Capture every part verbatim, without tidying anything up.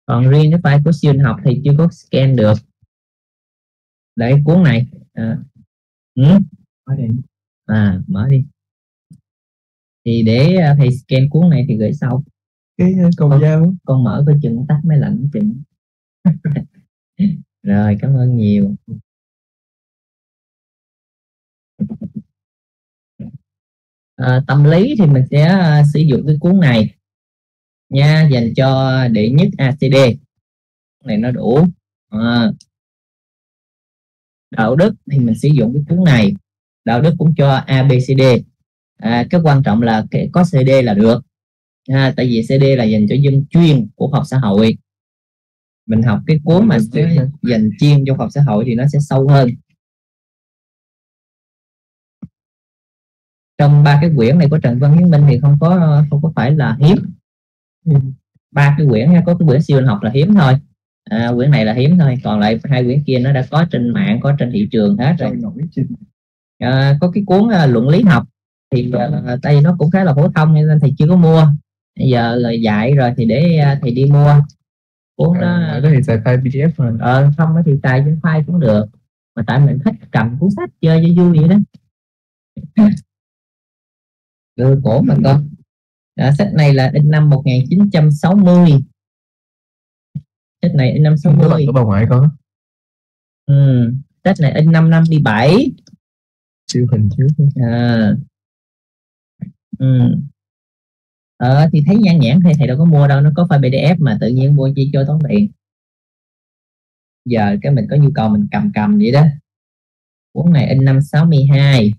Còn riêng cái file của siêu hình học thì chưa có scan được. Đấy cuốn này à, ừ. à mở đi thì để thầy scan cuốn này thì gửi sau. Cái cầu con, dao con mở coi chừng tắt máy lạnh chừng. Rồi cảm ơn nhiều. À, tâm lý thì mình sẽ uh, sử dụng cái cuốn này nha, dành cho đệ nhất a xê đê này nó đủ. à, đạo đức thì mình sử dụng cái cuốn này, đạo đức cũng cho a bê xê đê. À, cái quan trọng là cái có xê đê là được, à, tại vì xê đê là dành cho dân chuyên của học xã hội. Mình học cái cuốn mà sẽ dành chuyên cho học xã hội thì nó sẽ sâu hơn. Trong ba cái quyển này của Trần Văn Hiến Minh thì không có không có phải là hiếm. Ba cái quyển có cái quyển siêu học là hiếm thôi, à, quyển này là hiếm thôi, còn lại hai quyển kia nó đã có trên mạng, có trên thị trường hết rồi. À, có cái cuốn uh, luận lý học thì uh, đây nó cũng khá là phổ thông nên thầy chưa có mua. Bây giờ là dạy rồi thì để uh, thầy đi mua cuốn đó. À, đó thì xài file pê đê ép rồi. Ờ, không thì xài trên file cũng được, mà tại mình thích cầm cuốn sách chơi cho vui vậy đó. Ừ, cổ mà con. À, sách này là in năm một nghìn chín trăm sáu mươi. Sách này in năm sáu mươi. Có bà ngoại con. Ừ, sách này in năm năm mươi bảy. Siêu hình trước. À. Ừ. Ờ thì thấy nhan nhãn thì thầy đâu có mua đâu, nó có file pê đê ép mà tự nhiên mua chi cho tốn tiền. Giờ cái mình có nhu cầu mình cầm cầm vậy đó. Cuốn này in năm sáu mươi hai.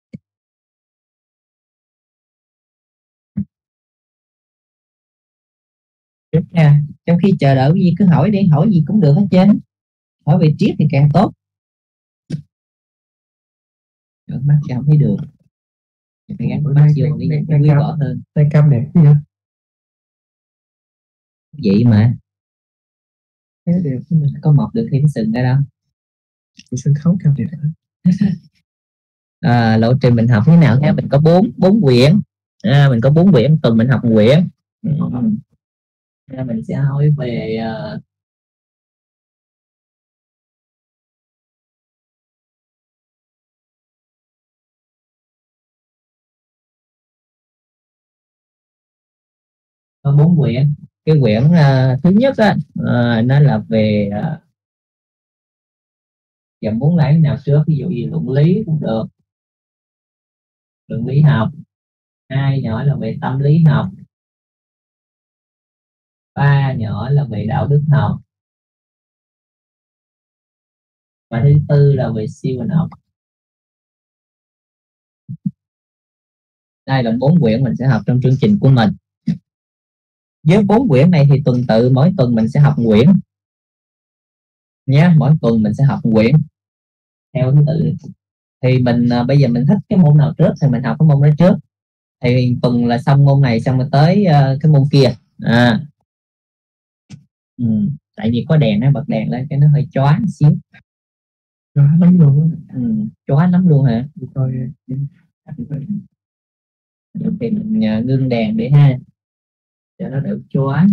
À, trong khi chờ đợi cái gì cứ hỏi đi, hỏi gì cũng được hết trơn, hỏi về triết thì càng tốt. Được, mắt cho không thấy được, phải gắn mắt vô đi quý rõ hơn. Tay cam đẹp gì vậy? Vậy mà thấy đẹp, có mọc được thì cái sừng ra đâu. Sân khấu cam đẹp. À, lộ trình mình học thế nào nha, mình có bốn bốn quyển, à, mình có bốn quyển, tuần mình học một quyển. Ừ. À, mình sẽ hỏi về uh, có bốn quyển. Cái quyển uh, thứ nhất á, uh, nó là về uh, giờ muốn lấy nào trước, ví dụ như luận lý cũng được, luận lý học. Hai nhỏ là về tâm lý học. Ba nhỏ là về đạo đức học. Và thứ tư là về siêu hình học. Đây là bốn quyển mình sẽ học trong chương trình của mình. Với bốn quyển này thì tuần tự mỗi tuần mình sẽ học quyển nhé, mỗi tuần mình sẽ học quyển theo thứ tự. Thì mình à, bây giờ mình thích cái môn nào trước thì mình học cái môn đó trước, thì tuần là xong môn này xong rồi tới uh, cái môn kia. À, ừ. Tại vì có đèn nó bật đèn lên cái nó hơi choáng xíu. Choáng lắm luôn. Ừ, choáng lắm luôn hả? Thôi thì mình uh, ngưng đèn để ha, cho nó đỡ choáng.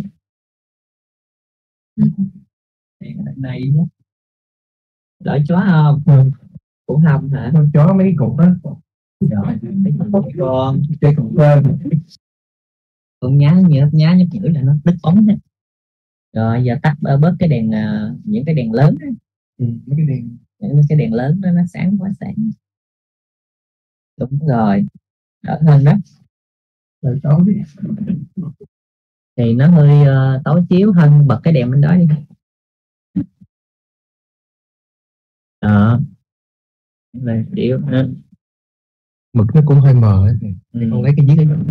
Đèn ở đây nhé. Đỡ choáng không? Ừ. Cũng không hả? Không chó mấy cái cục đó. Rồi, mấy con chơi cục lên. con nhá nhớ nhá nhấp nhử là nó đứt ống đó. Rồi giờ tắt bớt cái đèn, uh, những cái đèn lớn đó. Ừ, mấy cái đèn những cái đèn lớn đó nó sáng quá sáng. Đúng rồi, đỡ hơn đó. Rồi tối thì nó hơi uh, tối chiếu hơn, bật cái đèn bên đó đi. Đó về điệu nữa. Mực nó cũng hơi mờ ấy. Ừ. Con lấy cái giấy đó.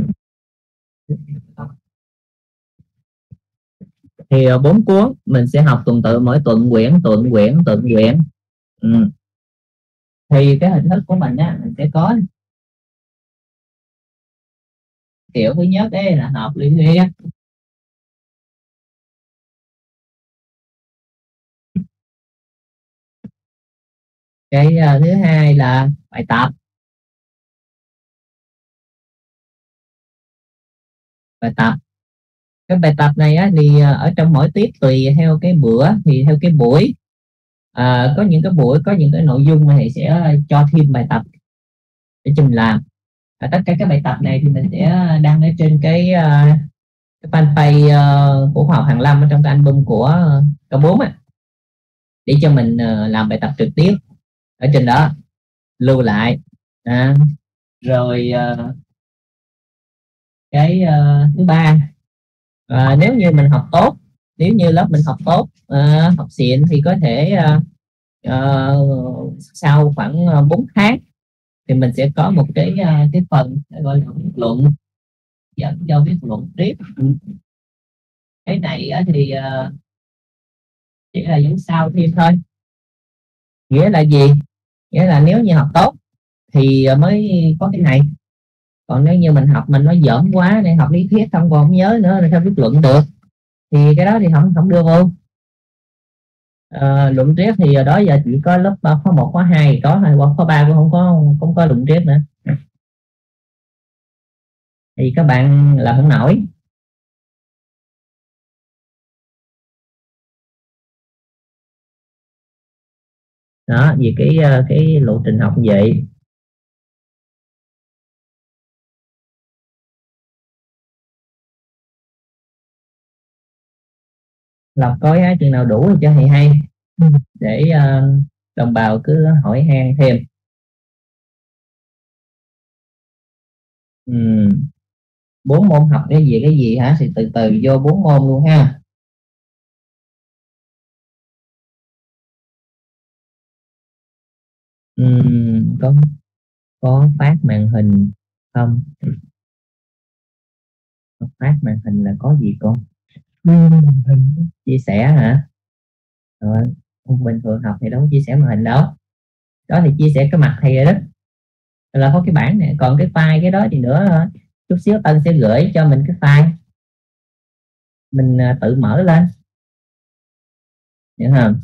Thì bốn uh, cuốn mình sẽ học tuần tự, mỗi tuần quyển tuần quyển tuần quyển. Ừ. Thì cái hình thức của mình á, mình sẽ có kiểu thứ nhất đấy là học lý thuyết, cái uh, thứ hai là bài tập, bài tập Cái bài tập này á, thì ở trong mỗi tiết tùy theo cái bữa thì theo cái buổi, à, có những cái buổi có những cái nội dung mà thầy sẽ cho thêm bài tập để cho mình làm. À, tất cả các bài tập này thì mình sẽ đăng ở trên cái, uh, cái fanpage uh, của khoa học Hàn Lâm ở trong cái album của uh, k bốn á, để cho mình uh, làm bài tập trực tiếp ở trên đó lưu lại. À, rồi uh, cái uh, thứ ba, uh, nếu như mình học tốt, nếu như lớp mình học tốt, uh, học xịn thì có thể uh, uh, sau khoảng uh, bốn tháng thì mình sẽ có một cái uh, cái phần gọi là viết luận, dẫn cho viết luận tiếp. Cái này uh, thì uh, chỉ là dẫn sau thêm thôi. Nghĩa là gì? Nghĩa là nếu như học tốt thì mới có cái này, còn nếu như mình học mình nó dởm quá nên học lý thuyết không còn không nhớ nữa là sao viết luận được, thì cái đó thì không không đưa vô. À, luận triết thì đó giờ chỉ có lớp khóa một khóa hai có thôi, hoặc khóa ba cũng không có không có luận triết nữa, thì các bạn làm không nổi. Đó, vì cái cái lộ trình học như vậy. Lọc coi á, chừng nào đủ thì cho thầy hay, để uh, đồng bào cứ hỏi han thêm. Uhm. Bốn môn học cái gì cái gì hả, thì từ từ vô bốn môn luôn ha. Uhm, có có phát màn hình không? Có phát màn hình là có gì con? Màn hình chia sẻ hả? Rồi, bình thường học thì đâu có chia sẻ màn hình đâu, đó thì chia sẻ cái mặt thầy rồi đó, là có cái bảng này, còn cái file cái đó thì nữa chút xíu Tân sẽ gửi cho mình cái file, mình tự mở lên, hiểu không?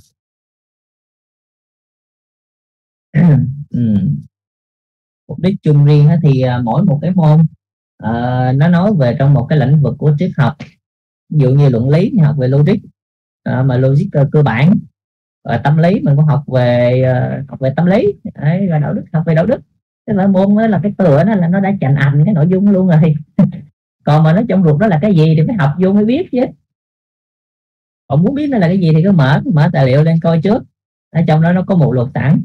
Ừ. Mục đích chung riêng thì mỗi một cái môn uh, nó nói về trong một cái lĩnh vực của triết học. Ví dụ như luận lý thì học về logic, uh, mà logic uh, cơ bản. Rồi tâm lý mình cũng học về uh, học về tâm lý. Đấy, rồi đạo đức học về đạo đức. Cái là môn đó là cái tựa đó là nó đã chạnh ảnh cái nội dung luôn rồi. Còn mà nó trong ruột đó là cái gì thì phải học vô mới biết chứ. Còn muốn biết nó là cái gì thì cứ mở mở tài liệu lên coi trước, ở trong đó nó có một luật sẵn.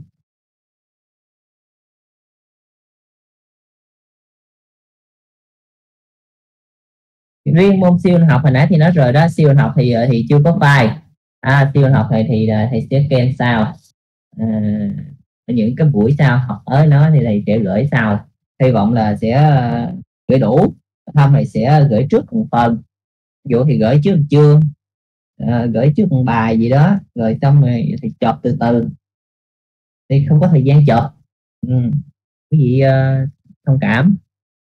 Riêng môn siêu học hồi nãy thì nói rồi đó, siêu học thì thì chưa có file. À, siêu học thì thì thầy sẽ kèm sau, à, những cái buổi sau học tới nó thì thầy sẽ gửi sau, hy vọng là sẽ gửi đủ, không thầy sẽ gửi trước một phần, ví dụ thì gửi trước một chương, à, gửi trước một bài gì đó, rồi xong rồi thì chọp từ từ, thì không có thời gian chọp. Ừ. Quý vị uh, thông cảm.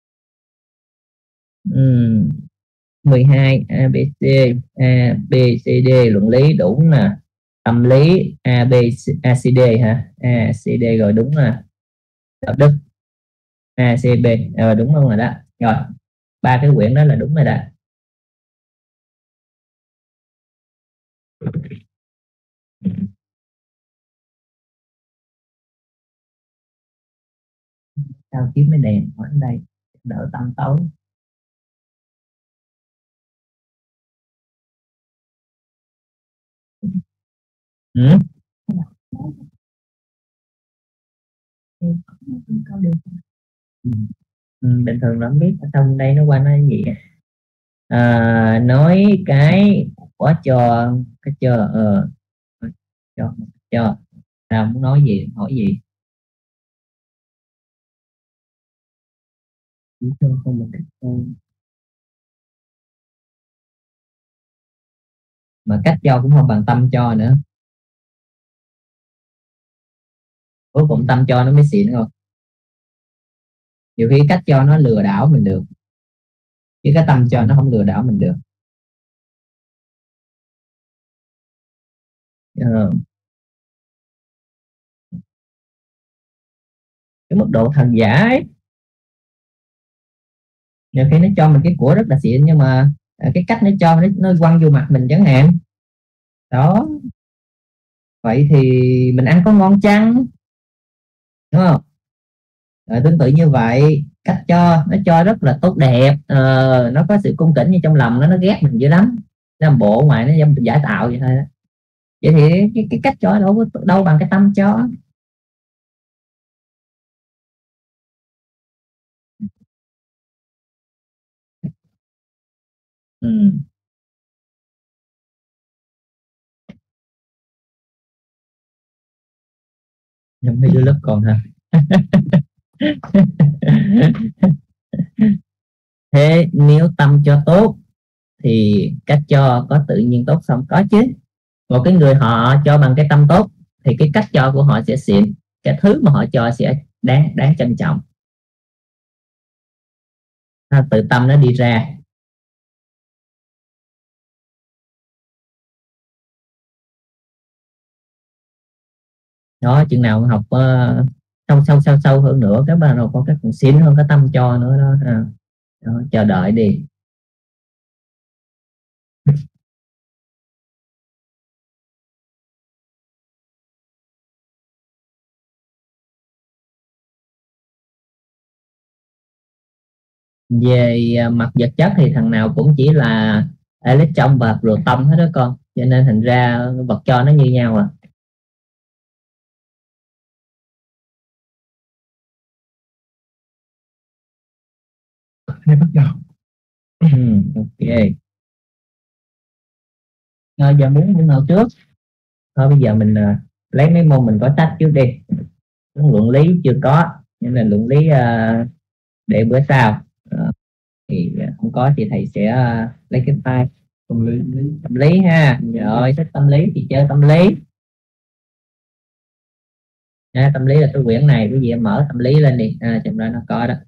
Ừ. mười hai a bê xê, a bê xê đê luận lý đúng nè, tâm lý a bê a xê đê hả, a xê đê rồi đúng nè, đạo đức a xê bê rồi đúng luôn rồi đó. Rồi ba cái quyển đó là đúng rồi đó. Sao kiếm cái đèn ở đây đỡ tăm tối. Ừ. Ừ. Ừ, bình thường nó không biết ở trong đây nó qua nó gì, à, nói cái có cho cái cho ờ cho cho nào muốn nói gì hỏi gì. Chỉ cho không một cách thôi, mà cách cho cũng không bằng tâm cho nữa, cuối cùng tâm cho nó mới xịn không. Nhiều khi cách cho nó lừa đảo mình được, chứ cái tâm cho nó không lừa đảo mình được. Ờ. Cái mức độ thần giả ấy, nhiều khi nó cho mình cái của rất là xịn nhưng mà à, cái cách nó cho nó, nó quăng vô mặt mình chẳng hạn. Đó, vậy thì mình ăn có ngon chăng, đúng không? Rồi, tương tự như vậy, cách cho nó cho rất là tốt đẹp, ờ, nó có sự cung kính, như trong lòng nó nó ghét mình dữ lắm, nó làm bộ ngoài nó giả tạo vậy thôi đó. Vậy thì cái, cái cách cho đâu có đâu bằng cái tâm cho. Ừ. Giống mấy đứa lớp còn hả? Thế nếu tâm cho tốt thì cách cho có tự nhiên tốt xong có chứ. Một cái người họ cho bằng cái tâm tốt thì cái cách cho của họ sẽ xịn, cái thứ mà họ cho sẽ đáng đáng trân trọng. Nó tự tâm nó đi ra. Đó, chừng nào học uh, sâu sâu sâu sâu hơn nữa, các bạn nào có các còn xịn hơn cái tâm cho nữa đó, à. Đó, chờ đợi đi. Về à, mặt vật chất thì thằng nào cũng chỉ là electron và proton hết đó con, cho nên thành ra vật cho nó như nhau à. Hay bắt đầu. Ừ, ok. Rồi, giờ muốn môn nào trước? Thôi bây giờ mình à, lấy mấy môn mình có sách trước đi. Luận lý chưa có, nên là luận lý à, để bữa sau. Ờ, thì à, không có thì thầy sẽ à, lấy cái file Tâm lý. tâm lý ha. Rồi, sách tâm lý thì chơi tâm lý nha. Tâm lý là cái quyển này, quý vị em mở tâm lý lên đi, à, trong đó nó có đó.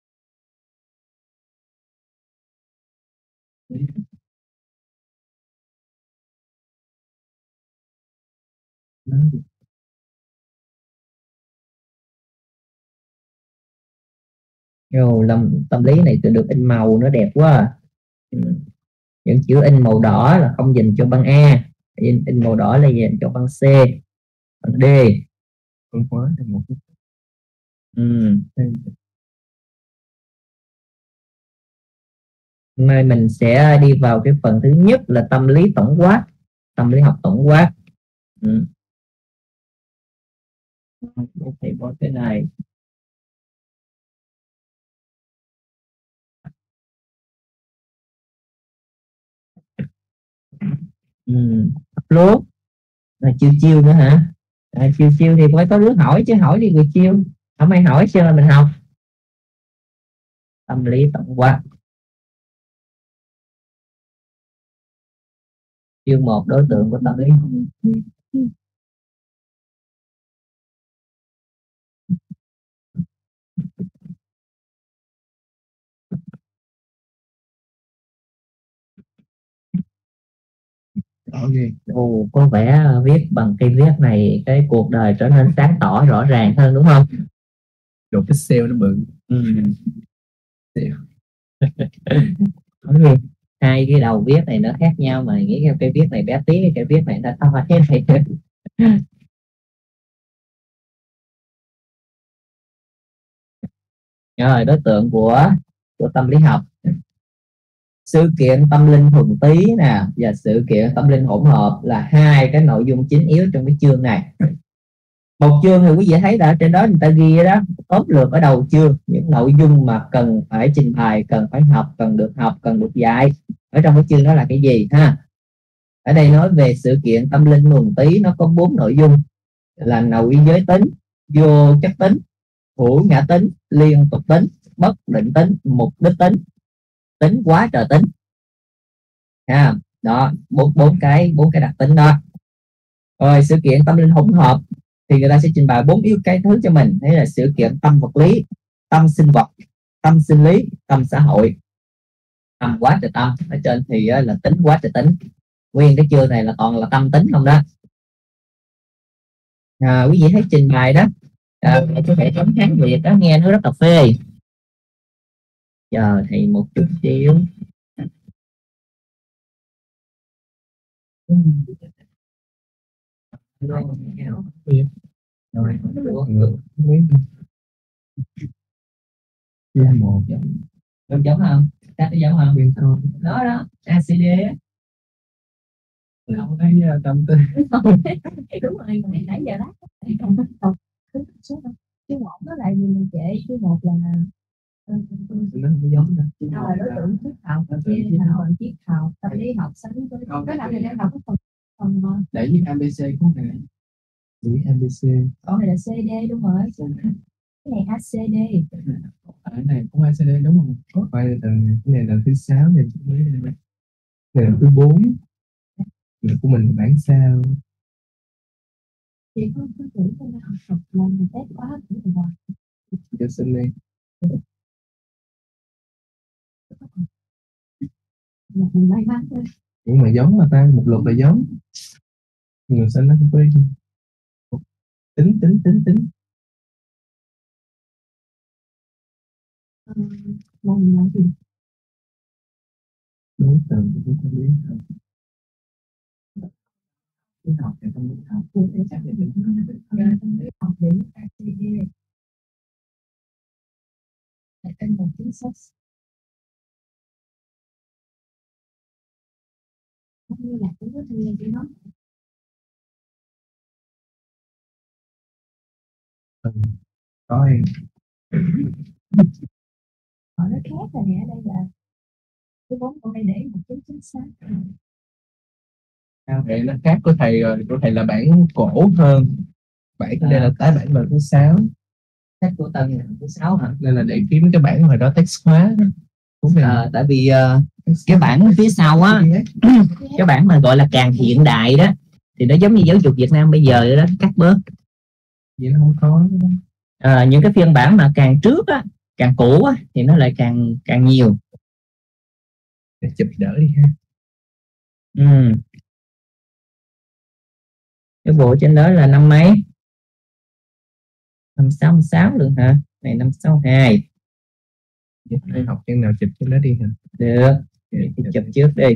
Rồi, lâm tâm lý này tự được in màu nó đẹp quá à. Ừ. Những chữ in màu đỏ là không dành cho băng A, in, in màu đỏ là dành cho băng C, băng D. Phân khóa thành một cái. Ừ. Hôm nay mình sẽ đi vào cái phần thứ nhất là tâm lý tổng quát, tâm lý học tổng quát. Ừ. Thầy có cái này. Ừ. Upload là chiêu chiêu nữa hả? À, chiêu chiêu thì phải có đứa hỏi chứ, hỏi đi người chiêu, không ai hỏi sao là mình học. Tâm lý tổng quát chương một, đối tượng của tâm lý. Okay. Ồ, có vẻ viết bằng cây viết này cái cuộc đời trở nên sáng tỏ rõ ràng hơn đúng không? Đồ pixel nó bự. Ừ. Hai cái đầu viết này nó khác nhau mà nghĩ cái cây viết này bé tí, cái cây viết này nó to thế này. Rồi, đối tượng của của tâm lý học: sự kiện tâm linh thuần túy nè và sự kiện tâm linh hỗn hợp là hai cái nội dung chính yếu trong cái chương này. Một chương thì quý vị thấy đã trên đó người ta ghi đó, tóm lược ở đầu chương những nội dung mà cần phải trình bày, cần phải học, cần được học, cần được dạy ở trong cái chương đó là cái gì ha. Ở đây nói về sự kiện tâm linh thuần túy, nó có bốn nội dung là nội giới tính, vô chất tính, hữu ngã tính, liên tục tính, bất định tính, mục đích tính, tính quá trời tính ha. Đó, bốn bốn cái bốn cái đặc tính đó. Rồi, sự kiện tâm linh hỗn hợp thì người ta sẽ trình bày bốn yếu cái thứ cho mình, đấy là sự kiện tâm vật lý, tâm sinh vật, tâm sinh lý, tâm xã hội. Tâm quá trời tâm, ở trên thì là tính quá trời tính. Nguyên cái chương này là toàn là tâm tính không đó. À, quý vị thấy trình bày đó, à, cái hệ thống Hán Việt đó nghe nó rất là phê. Chờ thì một chút xíu. Rồi, Chia một giống giống không? Chắc nó giống không? bên con Đó đó, a xê đê á. không thấy uh, tâm tư. Đúng rồi, nãy nãy giờ đó không có đọc thứ số đâu. Chứ một nó lại mình trễ, chứ một là ờ, Nó không giống đâu. đâu là đối tượng triết học, chia thành phần triết học, tâm lý học, sánh với cái nào thì đang đọc cái phần phần ờ, Để với a bê xê cũng này. Để a bê xê. còn này là xê đê đúng rồi. Cái này a xê đê. Ở cái này cũng a xê đê đúng không? Có phải là tầng cái này là thứ sáu này mới này là thứ bốn. Người của mình bản sao. Chị không có nghĩ cái nó học học là mình test quá cũng được rồi. Cho xin đi. Là mình may mắn thôi. Nhưng mà giống mà ta, một lượt là giống. Người sinh nó không có tính tính tính tính. Ờ, làm là gì? Đối tượng của tâm lý học. Cái học thì tâm lý học. Cụ thể xác định ra tâm lý học để a xê đê là tên một chính sách cũng như là cũng có thời gian của nó. Ừ. Có em. Họ nói khác là nè, đây là cái vốn con đây để một chính chính xác. Sao vậy? Nó khác của thầy rồi, của thầy là bản cổ hơn. Bản À. đây là tái bản lần thứ sáu. Sách của Tân là thứ sáu hả? Nên là để kiếm cái bản hồi đó text hóa đó. Đúng rồi. À, tại vì uh, cái bản phía sau á, cái bản mà gọi là càng hiện đại đó thì nó giống như giáo dục Việt Nam bây giờ đó, cắt bớt. Vậy nó không có. À, những cái phiên bản mà càng trước á, càng cũ á thì nó lại càng càng nhiều. Để chụp đỡ đi ha. Ừ. Cái bộ trên đó là năm mấy? Năm sáu sáu được hả? Này năm sáu hai. Đây học chân nào chụp trên đó đi hả? Được, thì chụp trước đi.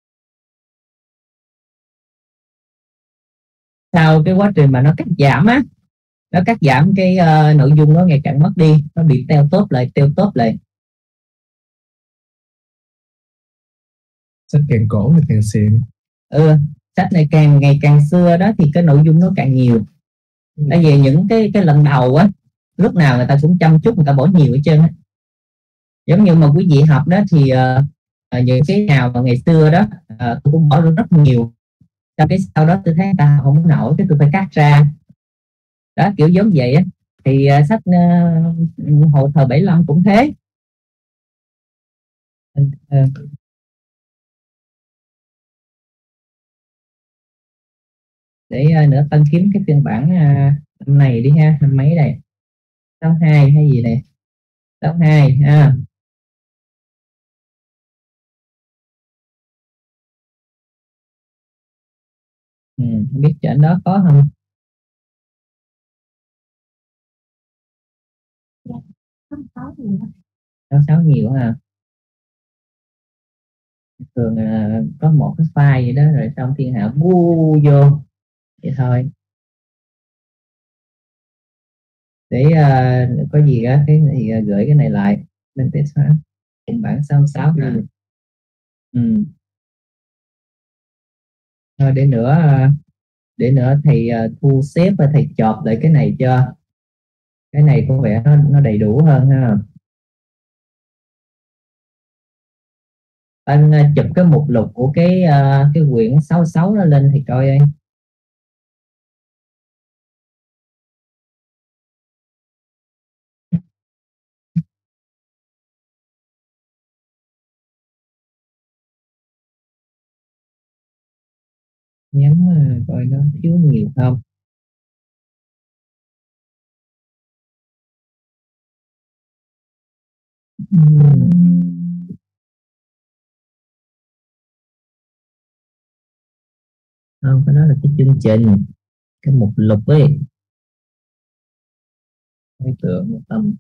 Sau cái quá trình mà nó cắt giảm á, nó cắt giảm cái uh, nội dung nó ngày càng mất đi, nó bị teo tóp lại, teo tóp lại. Sách càng cổ thì càng xịn. Ừ, sách này càng ngày càng xưa đó thì cái nội dung nó càng nhiều. Tại vì những cái cái lần đầu á, lúc nào người ta cũng chăm chút, người ta bỏ nhiều ở trên á. Giống như mà quý vị học đó thì uh, những cái nào mà ngày xưa đó uh, tôi cũng bỏ rất nhiều. Sau cái sau đó tôi thấy người ta không nổi, cái tôi phải cắt ra. Đó, kiểu giống vậy á. Thì uh, sách uh, hồi thời bảy lăm cũng thế. Uh, để uh, nữa Tân kiếm cái phiên bản uh, năm này đi ha, năm mấy đây, sáu hai hay gì này, sáu hai ha. Ừ, không biết trên đó có không? Không có gì hết. Sáu sáu nhiều ha. Thường uh, có một cái file gì đó rồi xong thiên hạ bu vô vậy thôi. Để uh, có gì á cái thì uh, gửi cái này lại lên test hóa cùng bản sáu sáu nè. Ừ. Thôi để nữa uh, để nữa thầy uh, thu xếp và thầy chọp lại cái này cho, cái này có vẻ nó, nó đầy đủ hơn ha. Anh uh, chụp cái mục lục của cái uh, cái quyển sáu sáu nó lên thì coi ơi. Nhắm uh, coi nó thiếu nhiều không. Uhm. Không, cái đó là cái chương trình, cái mục lục ấy, cái tượng của tâm,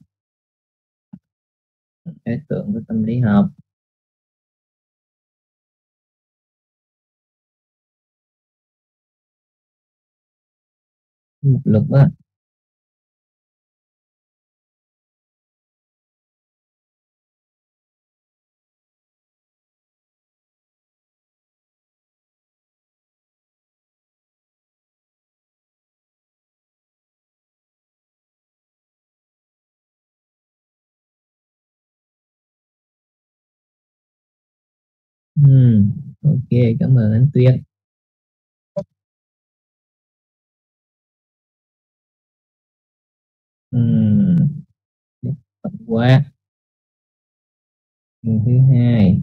cái tượng của tâm lý học. Mục lục á. Ừ. Ok, cảm ơn anh Tuyết. Ừ. Quá. Người thứ hai,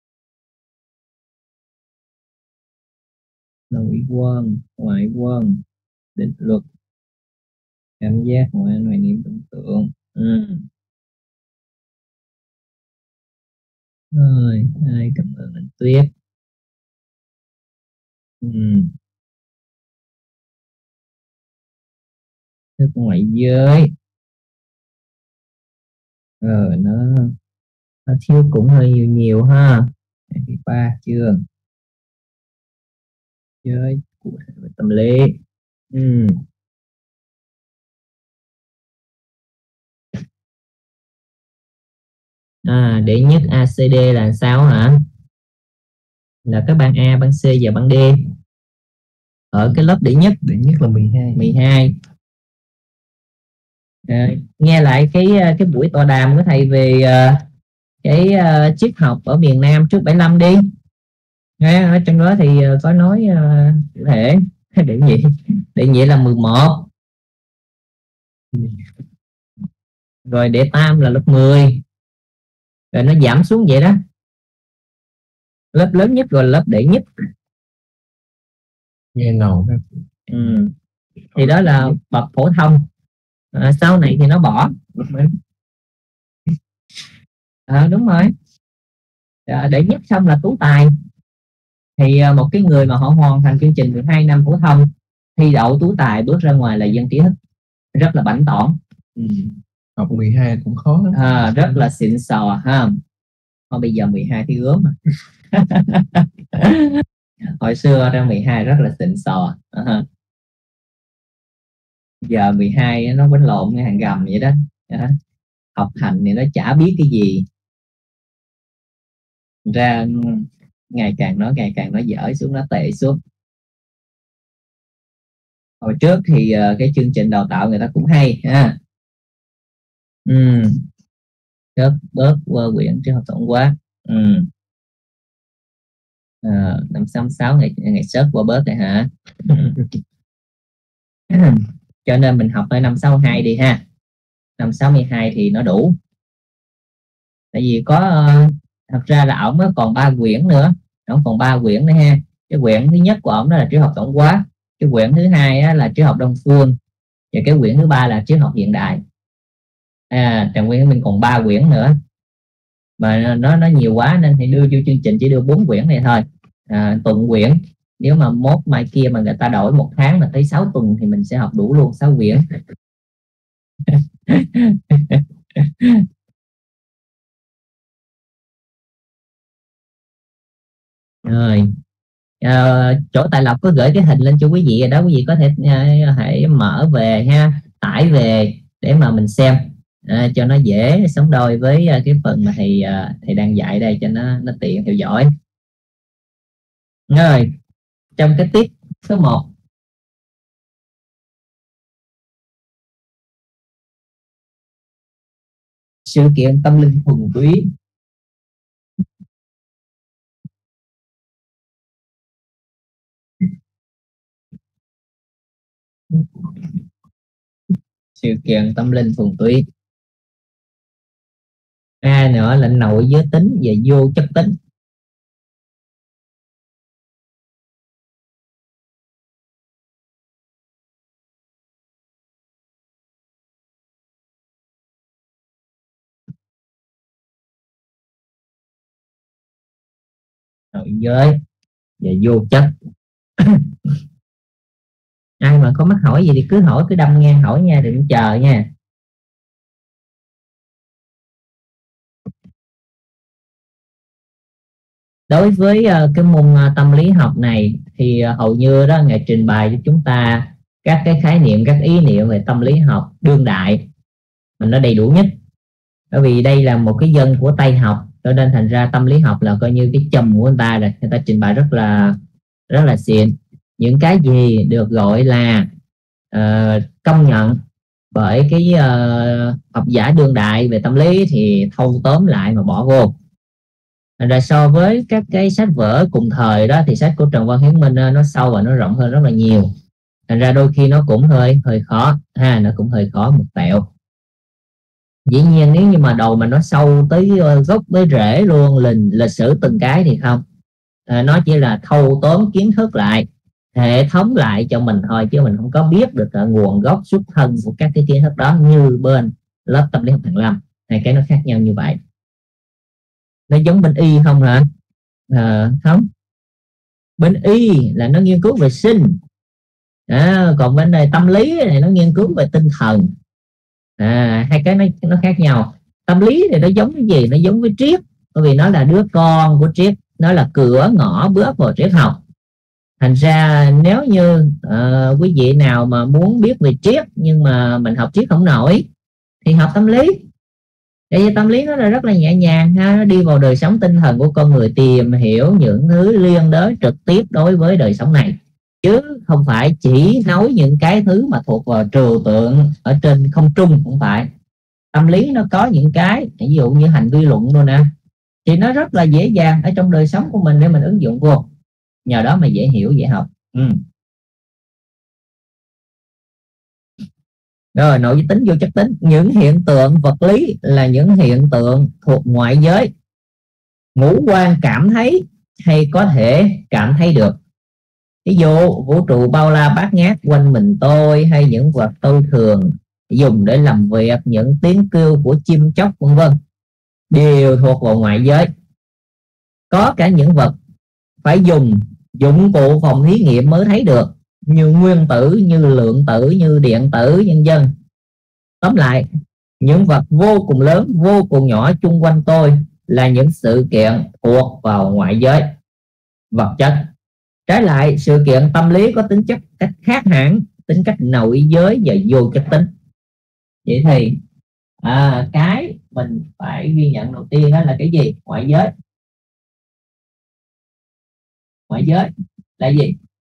nội quân, ngoại quân, định luật, cảm giác, ngoại ngoại niệm, tưởng tượng. Ừ. Rồi, hai, cảm ơn anh Tuyết. Ừ. Thức ngoại giới. Rồi nó, nó thiếu cũng hơi nhiều nhiều ha. Thứ ba chưa? Giới của tâm lý. Ừ. À, đệ nhất a xê đê là sao hả? Là các ban A, ban C và ban D. Ở cái lớp đệ nhất, Đệ nhất là mười hai. mười hai. À, nghe lại cái cái buổi tọa đàm của thầy về uh, cái uh, triết học ở miền Nam trước bảy lăm đi. Nghe, ở trong đó thì uh, có nói uh, cụ thể đệ nhị đệ nhị là mười một, rồi đệ tam là lớp mười, rồi nó giảm xuống vậy đó. Lớp lớn nhất rồi lớp đệ nhất. Nghe ngầu ha. Ừ. Thì đó là bậc phổ thông. À, sau này thì nó bỏ. À, đúng rồi. À, đệ nhất xong là tú tài. Thì à, một cái người mà họ hoàn thành chương trình mười hai năm phổ thông, thi đậu tú tài, bước ra ngoài là dân trí thức, rất là bảnh tỏn. Ừ. Học mười hai cũng khó lắm. À, rất là xịn sò ha. Thôi bây giờ mười hai thì gớm mà. Hồi xưa ra mười hai rất là xịn sò. Uh-huh. Giờ mười hai nó quánh lộn cái hàng gầm vậy đó. Uh-huh. Học hành thì nó chả biết cái gì, ra ngày càng nó ngày càng nó dở xuống, nó tệ xuống. Hồi trước thì uh, cái chương trình đào tạo người ta cũng hay ha. Ừ. Bớt bớt qua quyển triết học tổng quát. Ừ. À, năm sáu sáu ngày ngày sớt qua bớt này hả? Cho nên mình học tới năm sáu hai đi ha. Năm sáu mươi hai thì nó đủ. Tại vì có uh, thật ra là ổng còn ba quyển nữa, ổng còn ba quyển nữa ha. Cái quyển thứ nhất của ổng đó là triết học tổng quát, cái quyển thứ hai á, là triết học đông phương, và cái quyển thứ ba là triết học hiện đại. À, trong quyển mình còn ba quyển nữa mà nó nó nhiều quá nên thì đưa vô chương trình chỉ đưa bốn quyển này thôi. À, tuần quyển, nếu mà mốt mai kia mà người ta đổi một tháng mà tới sáu tuần thì mình sẽ học đủ luôn sáu quyển. Rồi à, chỗ Tài Lộc có gửi cái hình lên cho quý vị rồi đó, quý vị có thể uh, hãy mở về ha, tải về để mà mình xem à, cho nó dễ sống đôi với uh, cái phần mà thầy uh, thầy đang dạy đây, cho nó nó tiện theo dõi. Rồi trong cái tiết số một, sự kiện tâm linh thuần túy. Sự kiện tâm linh thuần túy. A nữa là nội giới tính và vô chất tính. Nội giới và vô chất. Ai mà có mắc hỏi gì thì cứ hỏi, cứ đâm ngang hỏi nha, đừng chờ nha. Đối với uh, cái môn uh, tâm lý học này thì uh, hầu như đó ngài trình bày cho chúng ta các cái khái niệm, các ý niệm về tâm lý học đương đại mình nó đầy đủ nhất. Bởi vì đây là một cái dân của Tây học, cho nên thành ra tâm lý học là coi như cái chùm của người ta rồi, người ta trình bày rất là rất là xịn. Những cái gì được gọi là uh, công nhận bởi cái uh, học giả đương đại về tâm lý thì thâu tóm lại mà bỏ vô. Thành ra so với các cái sách vở cùng thời đó thì sách của Trần Văn Hiến Minh nó sâu và nó rộng hơn rất là nhiều. Thành ra đôi khi nó cũng hơi hơi khó ha, nó cũng hơi khó một tẹo. Dĩ nhiên nếu như mà đầu mà nó sâu tới gốc tới rễ luôn, lịch, lịch sử từng cái thì không, à, nó chỉ là thâu tóm kiến thức lại, hệ thống lại cho mình thôi, chứ mình không có biết được uh, nguồn gốc xuất thân của các cái kiến thức đó như bên lớp tâm lý học Hàn Lâm. Hai cái nó khác nhau như vậy. Nó giống bên y không hả? À, không, bên y là nó nghiên cứu về sinh, à, còn bên này tâm lý này nó nghiên cứu về tinh thần. À, hai cái nó, nó khác nhau. Tâm lý thì nó giống cái gì? Nó giống với triết, bởi vì nó là đứa con của triết, nó là cửa ngõ bước vào triết học. Thành ra nếu như uh, quý vị nào mà muốn biết về triết nhưng mà mình học triết không nổi thì học tâm lý. Tại vì tâm lý nó là rất là nhẹ nhàng ha, nó đi vào đời sống tinh thần của con người, tìm hiểu những thứ liên đới trực tiếp đối với đời sống này, chứ không phải chỉ nói những cái thứ mà thuộc vào trừu tượng ở trên không trung. Không phải, tâm lý nó có những cái ví dụ như hành vi luận luôn nè, thì nó rất là dễ dàng ở trong đời sống của mình để mình ứng dụng vô, nhờ đó mà dễ hiểu dễ học. Ừ. Rồi nội tính vô chất tính. Những hiện tượng vật lý là những hiện tượng thuộc ngoại giới, ngũ quan cảm thấy hay có thể cảm thấy được. Ví dụ vũ trụ bao la bát ngát quanh mình tôi, hay những vật tôi thường dùng để làm việc, những tiếng kêu của chim chóc vân vân, đều thuộc vào ngoại giới. Có cả những vật phải dùng dụng cụ phòng thí nghiệm mới thấy được, như nguyên tử, như lượng tử, như điện tử, nhân dân. Tóm lại, những vật vô cùng lớn, vô cùng nhỏ chung quanh tôi là những sự kiện thuộc vào ngoại giới vật chất. Trái lại, sự kiện tâm lý có tính chất cách khác hẳn, tính cách nội giới và vô chất tính. Vậy thì à, cái mình phải ghi nhận đầu tiên đó là cái gì? Ngoại giới. Ngoại giới là gì?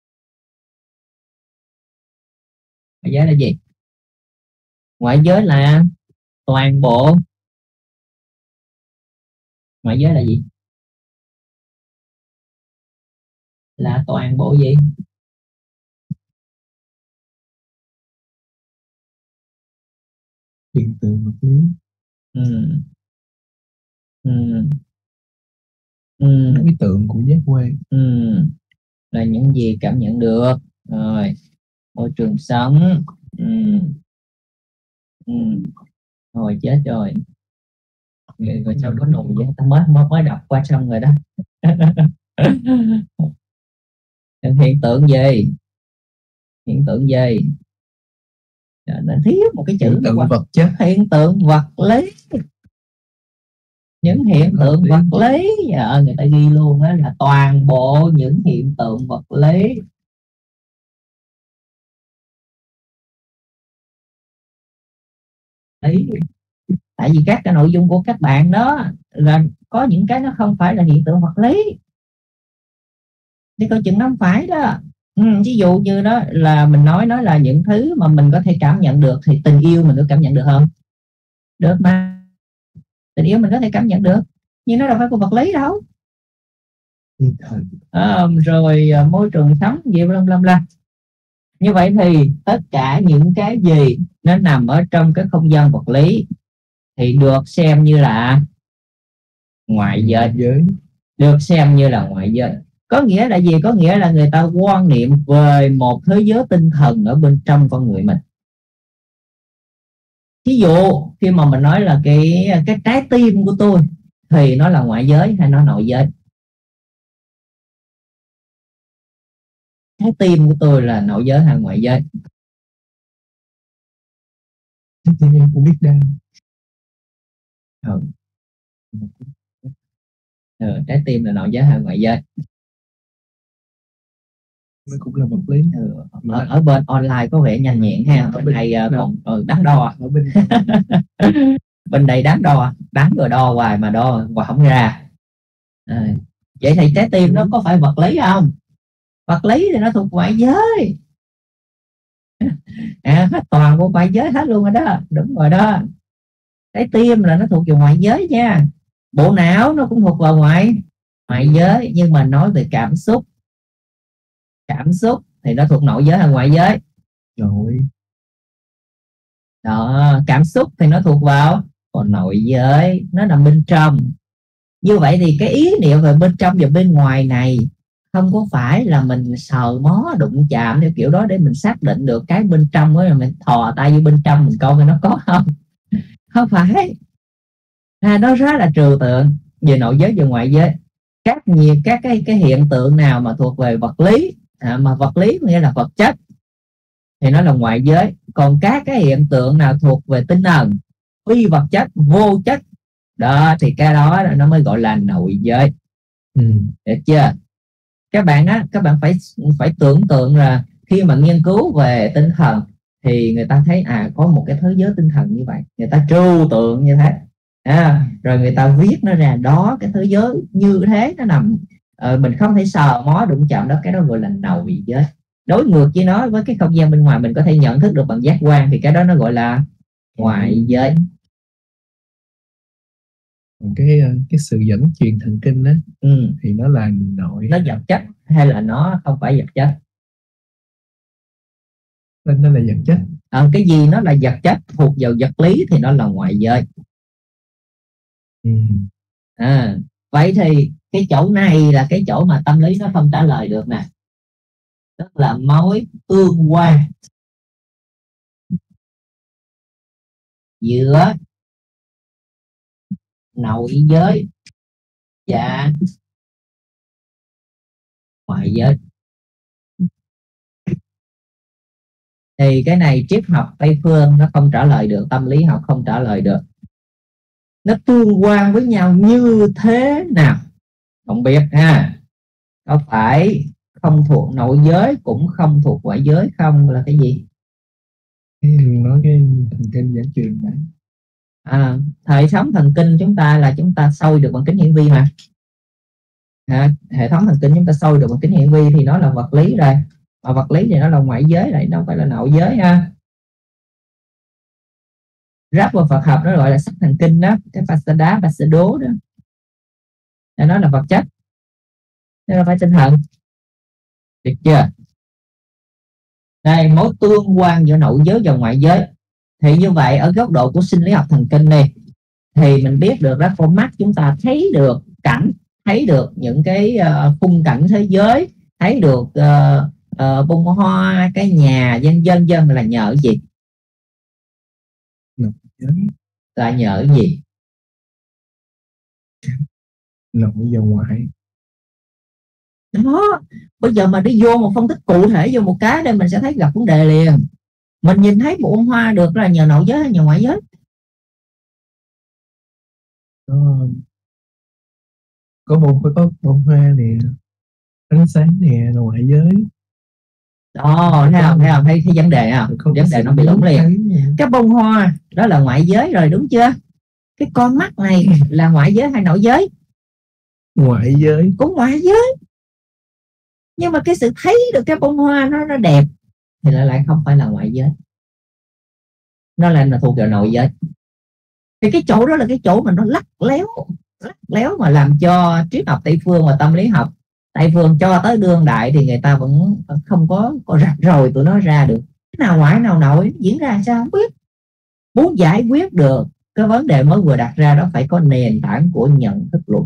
Ngoại giới là gì? Ngoại giới là toàn bộ. Ngoại giới là gì? Là toàn bộ gì? Hiện tượng vật lý. Ừ. Ừ. Ừ. Đối tượng của giác quan. Ừ. Là những gì cảm nhận được. Rồi môi trường sống. Ừ. Ừ. Rồi chết rồi. Rồi, rồi sao có nồi vậy? Ta mới, mới mới đọc qua xong rồi đó. Hiện tượng gì? Hiện tượng gì? Nó thiếu một cái chữ. Hiện tượng vật chất. Hiện tượng vật lý. Những hiện tượng vật lý, giờ người ta ghi luôn đó là toàn bộ những hiện tượng vật lý. Đấy. Tại vì các cái nội dung của các bạn đó là có những cái nó không phải là hiện tượng vật lý, thì coi chừng nó không phải đó. Ừ, ví dụ như đó là mình nói nó là những thứ mà mình có thể cảm nhận được, thì tình yêu mình có cảm nhận được không? Được mà, tình yêu mình có thể cảm nhận được, nhưng nó đâu phải của vật lý đâu. À, rồi môi trường sống gì bla bla bla. Như vậy thì tất cả những cái gì nó nằm ở trong cái không gian vật lý thì được xem như là ngoại giới. Được xem như là ngoại giới. Có nghĩa là gì? Có nghĩa là người ta quan niệm về một thế giới tinh thần ở bên trong con người mình. Ví dụ khi mà mình nói là cái cái trái tim của tôi thì nó là ngoại giới hay nó nội giới? Trái tim của tôi là nội giới hay ngoại giới? Trái tim em cũng biết đau. Ừ. Ừ, trái tim là nội giới hay ngoại giới? nó cũng là vật lý. Ừ. Ở, ở bên online có vẻ nhanh nhẹn ha, bên này uh, còn uh, đắn đo. Ở bên bên đây đắn đo, đắn rồi đo hoài mà đo hoài không ra. À, vậy thì trái tim nó có phải vật lý không? Vật lý thì nó thuộc ngoại giới. À, toàn bộ ngoại giới hết luôn rồi đó, đúng rồi đó. Trái tim là nó thuộc về ngoại giới nha. Bộ não nó cũng thuộc vào ngoại ngoại giới, nhưng mà nói về cảm xúc, cảm xúc thì nó thuộc nội giới hay ngoại giới? nội. Đó, cảm xúc thì nó thuộc vào còn nội giới, nó nằm bên trong. Như vậy thì cái ý niệm về bên trong và bên ngoài này không có phải là mình sờ mó đụng chạm theo kiểu đó để mình xác định được cái bên trong đó, là mình thò tay vô bên trong mình coi nó có không. Không phải. À, nó rất là trừu tượng về nội giới và ngoại giới. Các nhiều các cái cái hiện tượng nào mà thuộc về vật lý, à, mà vật lý nghĩa là vật chất thì nó là ngoại giới. Còn các cái hiện tượng nào thuộc về tinh thần, phi vật chất, vô chất đó thì cái đó nó mới gọi là nội giới. Ừ. Được chưa? Các bạn á, các bạn phải phải tưởng tượng là khi mà nghiên cứu về tinh thần thì người ta thấy à có một cái thế giới tinh thần như vậy, người ta trừu tượng như thế, à, rồi người ta viết nó ra đó, cái thế giới như thế nó nằm, ờ, mình không thể sờ mó đụng chạm đó, cái đó gọi là nội giới. Đối ngược với nó, với cái không gian bên ngoài mình có thể nhận thức được bằng giác quan thì cái đó nó gọi là ngoại giới. Còn cái cái sự dẫn truyền thần kinh đó Ừ. thì nó là nội. Nó vật chất hay là nó không phải vật chất? Nên nó là vật chất. À, cái gì nó là vật chất thuộc vào vật lý thì nó là ngoại giới. Ừ. À, vậy thì cái chỗ này là cái chỗ mà tâm lý nó không trả lời được nè, tức là mối tương quan giữa nội giới và ngoại giới. Thì cái này triết học Tây phương nó không trả lời được, tâm lý học không trả lời được. Nó tương quan với nhau như thế nào không biết ha. Có phải không thuộc nội giới cũng không thuộc ngoại giới không, là cái gì? Nói cái thần kinh dẫn truyền này. À, hệ thống thần kinh chúng ta là chúng ta soi được bằng kính hiển vi mà. À, hệ thống thần kinh chúng ta soi được bằng kính hiển vi thì nó là vật lý rồi, mà vật lý thì nó là ngoại giới lại, nó không phải là nội giới ha. Ráp vào Phật học nó gọi là sắc thần kinh đó, cái Pasada, Pasado đó, để nó là vật chất, nó không phải tinh thần. Được chưa? Đây, mối tương quan giữa nội giới và ngoại giới. Thì như vậy ở góc độ của sinh lý học thần kinh này thì mình biết được đó, con mắt chúng ta thấy được cảnh, thấy được những cái uh, khung cảnh thế giới, thấy được uh, uh, bông hoa, cái nhà, dân dân dân là nhờ cái gì? Nội giới. Là nhờ cái gì? Nội và ngoại. Đó, bây giờ mà đi vô một phân tích cụ thể vô một cái đây mình sẽ thấy gặp vấn đề liền. Mình nhìn thấy một bông hoa được là nhờ nội giới hay nhờ ngoại giới? Có, có bông phải có bông hoa nè, ánh sáng nè, ngoại giới. Đó, thấy không? Thấy không? Thấy, thấy vấn đề không? Vấn đề nó bị lủng liền. Cái bông hoa đó là ngoại giới rồi, đúng chưa? Cái con mắt này là ngoại giới hay nội giới? Ngoại giới. Cũng ngoại giới. Nhưng mà cái sự thấy được cái bông hoa nó nó đẹp thì lại lại không phải là ngoại giới, nó lại là thuộc về nội giới. Thì cái chỗ đó là cái chỗ mà nó lắc léo lắc léo mà làm cho triết học Tây phương và tâm lý học Tây phương cho tới đương đại thì người ta vẫn không có có rạch ròi tụi nó ra được cái nào ngoại nào nội diễn ra sao không biết. Muốn giải quyết được cái vấn đề mới vừa đặt ra đó phải có nền tảng của nhận thức luận.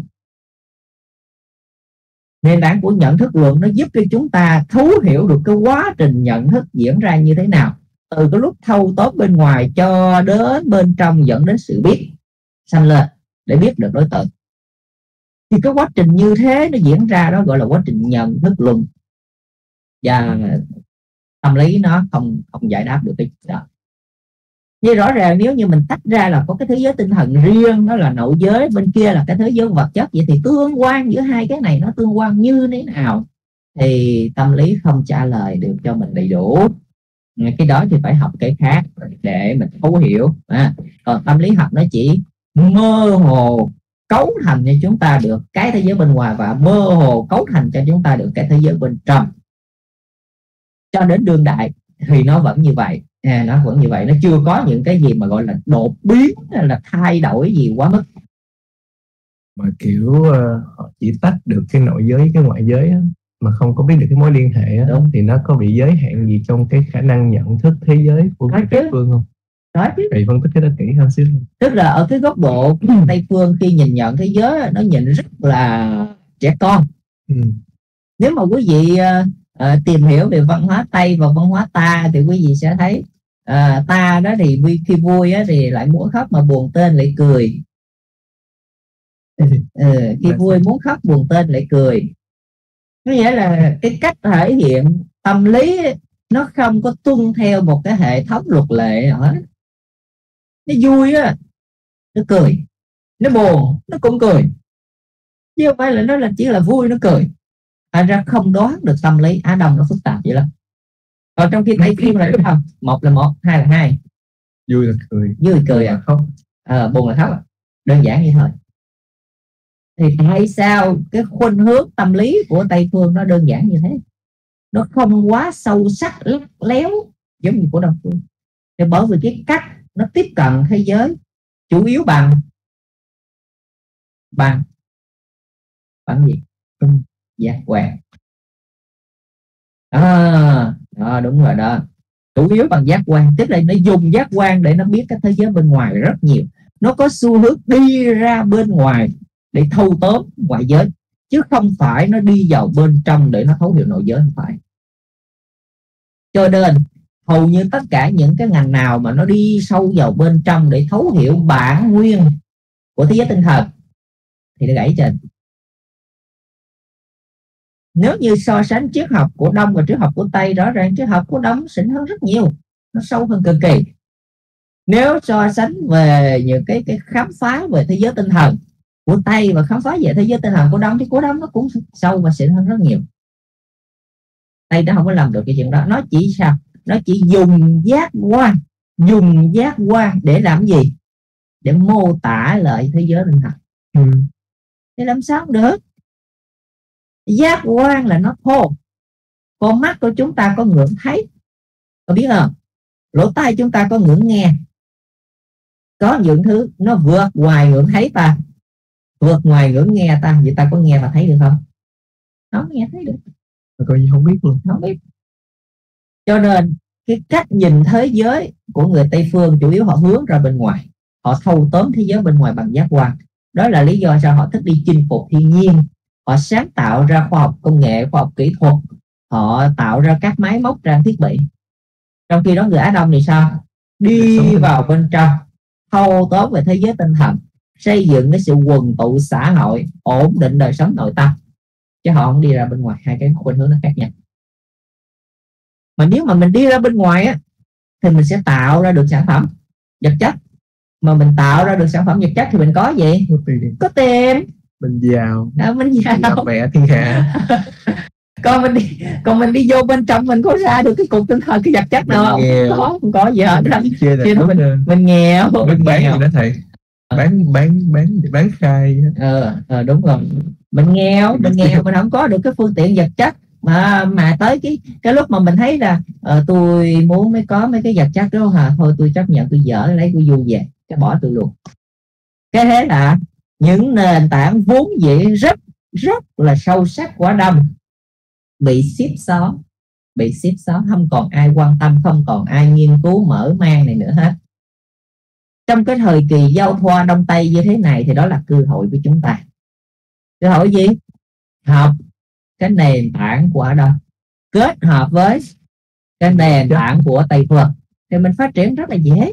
Nền tảng của nhận thức luận nó giúp cho chúng ta thấu hiểu được cái quá trình nhận thức diễn ra như thế nào, từ cái lúc thâu tóm bên ngoài cho đến bên trong dẫn đến sự biết sanh lên để biết được đối tượng. Thì cái quá trình như thế nó diễn ra đó gọi là quá trình nhận thức luận, và tâm lý nó không không giải đáp được cái chuyện đó. Như rõ ràng nếu như mình tách ra là có cái thế giới tinh thần riêng, nó là nội giới, bên kia là cái thế giới vật chất, vậy thì tương quan giữa hai cái này nó tương quan như thế nào thì tâm lý không trả lời được cho mình đầy đủ. Cái đó thì phải học cái khác để mình thấu hiểu. À, còn tâm lý học nó chỉ mơ hồ cấu thành cho chúng ta được cái thế giới bên ngoài và mơ hồ cấu thành cho chúng ta được cái thế giới bên trong. Cho đến đương đại thì nó vẫn như vậy, à, nó vẫn như vậy, nó chưa có những cái gì mà gọi là đột biến hay là thay đổi gì quá mức. Mà kiểu uh, họ chỉ tách được cái nội giới với cái ngoại giới á, mà không có biết được cái mối liên hệ á, thì nó có bị giới hạn gì trong cái khả năng nhận thức thế giới của Tây phương không? Đó chứ. Thì phân tích cái đó kỹ hơn xíu. Tức là ở cái góc độ Tây phương khi nhìn nhận thế giới nó nhìn rất là trẻ con. Ừ. Nếu mà quý vị uh, uh, tìm hiểu về văn hóa Tây và văn hóa ta thì quý vị sẽ thấy uh, ta đó thì khi vui á, thì lại muốn khóc, mà buồn tên lại cười. Ừ, khi vui muốn khóc, buồn tên lại cười. Có nghĩa là cái cách thể hiện tâm lý nó không có tuân theo một cái hệ thống luật lệ nào hết. Nó vui á, nó cười. Nó buồn, nó cũng cười. Chứ không phải là nó là chỉ là vui, nó cười. Thành ra không đoán được tâm lý Á Đông nó phức tạp vậy lắm. Còn trong khi Tây phương là không, một là một, hai là hai. Vui là cười, vui cười à, khóc, à, buồn là khóc à. Đơn giản như thôi. Thì tại sao cái khuynh hướng tâm lý của Tây phương nó đơn giản như thế, nó không quá sâu sắc lắc léo giống như của Đông phương? Thì bởi vì cái cách nó tiếp cận thế giới chủ yếu bằng bằng bằng gì? Giác quan. À, đó, đúng rồi đó, chủ yếu bằng giác quan. Tức là nó dùng giác quan để nó biết cái thế giới bên ngoài rất nhiều. Nó có xu hướng đi ra bên ngoài để thâu tóm ngoại giới, chứ không phải nó đi vào bên trong để nó thấu hiểu nội giới, không phải. Cho nên hầu như tất cả những cái ngành nào mà nó đi sâu vào bên trong để thấu hiểu bản nguyên của thế giới tinh thần thì nó gãy trên. Nếu như so sánh triết học của Đông và triết học của Tây, rõ ràng triết học của Đông xịn hơn rất nhiều, nó sâu hơn cực kỳ. Nếu so sánh về những cái cái khám phá về thế giới tinh thần của Tây và khám phá về thế giới tinh thần của Đông thì của Đông nó cũng sâu và xịn hơn rất nhiều. Tây nó không có làm được cái chuyện đó. Nó chỉ sao? Nó chỉ dùng giác quan, dùng giác quan để làm gì? Để mô tả lại thế giới tinh thần. Ừ. Thì làm sao được? Giác quan là nó thô. Con mắt của chúng ta có ngưỡng thấy, có biết không? Lỗ tai chúng ta có ngưỡng nghe. Có những thứ nó vượt ngoài ngưỡng thấy ta, vượt ngoài ngưỡng nghe ta. Vậy ta có nghe và thấy được không? Không nghe thấy được. Coi như không biết luôn. Không biết. Cho nên cái cách nhìn thế giới của người Tây phương chủ yếu họ hướng ra bên ngoài. Họ thâu tóm thế giới bên ngoài bằng giác quan. Đó là lý do sao họ thích đi chinh phục thiên nhiên. Họ sáng tạo ra khoa học công nghệ, khoa học kỹ thuật. Họ tạo ra các máy móc trang thiết bị. Trong khi đó người Á Đông thì sao? Đi vào bên trong, thâu tóm về thế giới tinh thần, xây dựng cái sự quần tụ xã hội, ổn định đời sống nội tâm. Chứ họ không đi ra bên ngoài. Hai cái khuynh hướng nó khác nhau. Mà nếu mà mình đi ra bên ngoài á, thì mình sẽ tạo ra được sản phẩm vật chất. Mà mình tạo ra được sản phẩm vật chất thì mình có gì? Có tiền. Có tiền. Mình giàu. À, mình giàu. Mẹ thiên hạ. Còn mình đi, còn mình đi vô bên trong mình có ra được cái cục tinh thần, cái vật chất nào không? Không có, không có gì hết. Mình, mình, mình nghèo. Mình bán gì đó thầy? Bán bán bán bán khai. Ờ, ờ đúng rồi. Mình nghèo, mình nghèo, mình không có được cái phương tiện vật chất. Mà mà tới cái cái lúc mà mình thấy là uh, tôi muốn mới có mấy cái vật chất đó hả, thôi tôi chấp nhận tôi dở lấy của du về, cái bỏ tôi luôn. Cái thế là những nền tảng vốn dĩ rất rất là sâu sắc của Đông bị xếp xó, bị xếp xó, không còn ai quan tâm, không còn ai nghiên cứu mở mang này nữa hết. Trong cái thời kỳ giao thoa Đông Tây như thế này thì đó là cơ hội của chúng ta. Cơ hội gì? Học cái nền tảng của Đông kết hợp với cái nền tảng của Tây phương thì mình phát triển rất là dễ,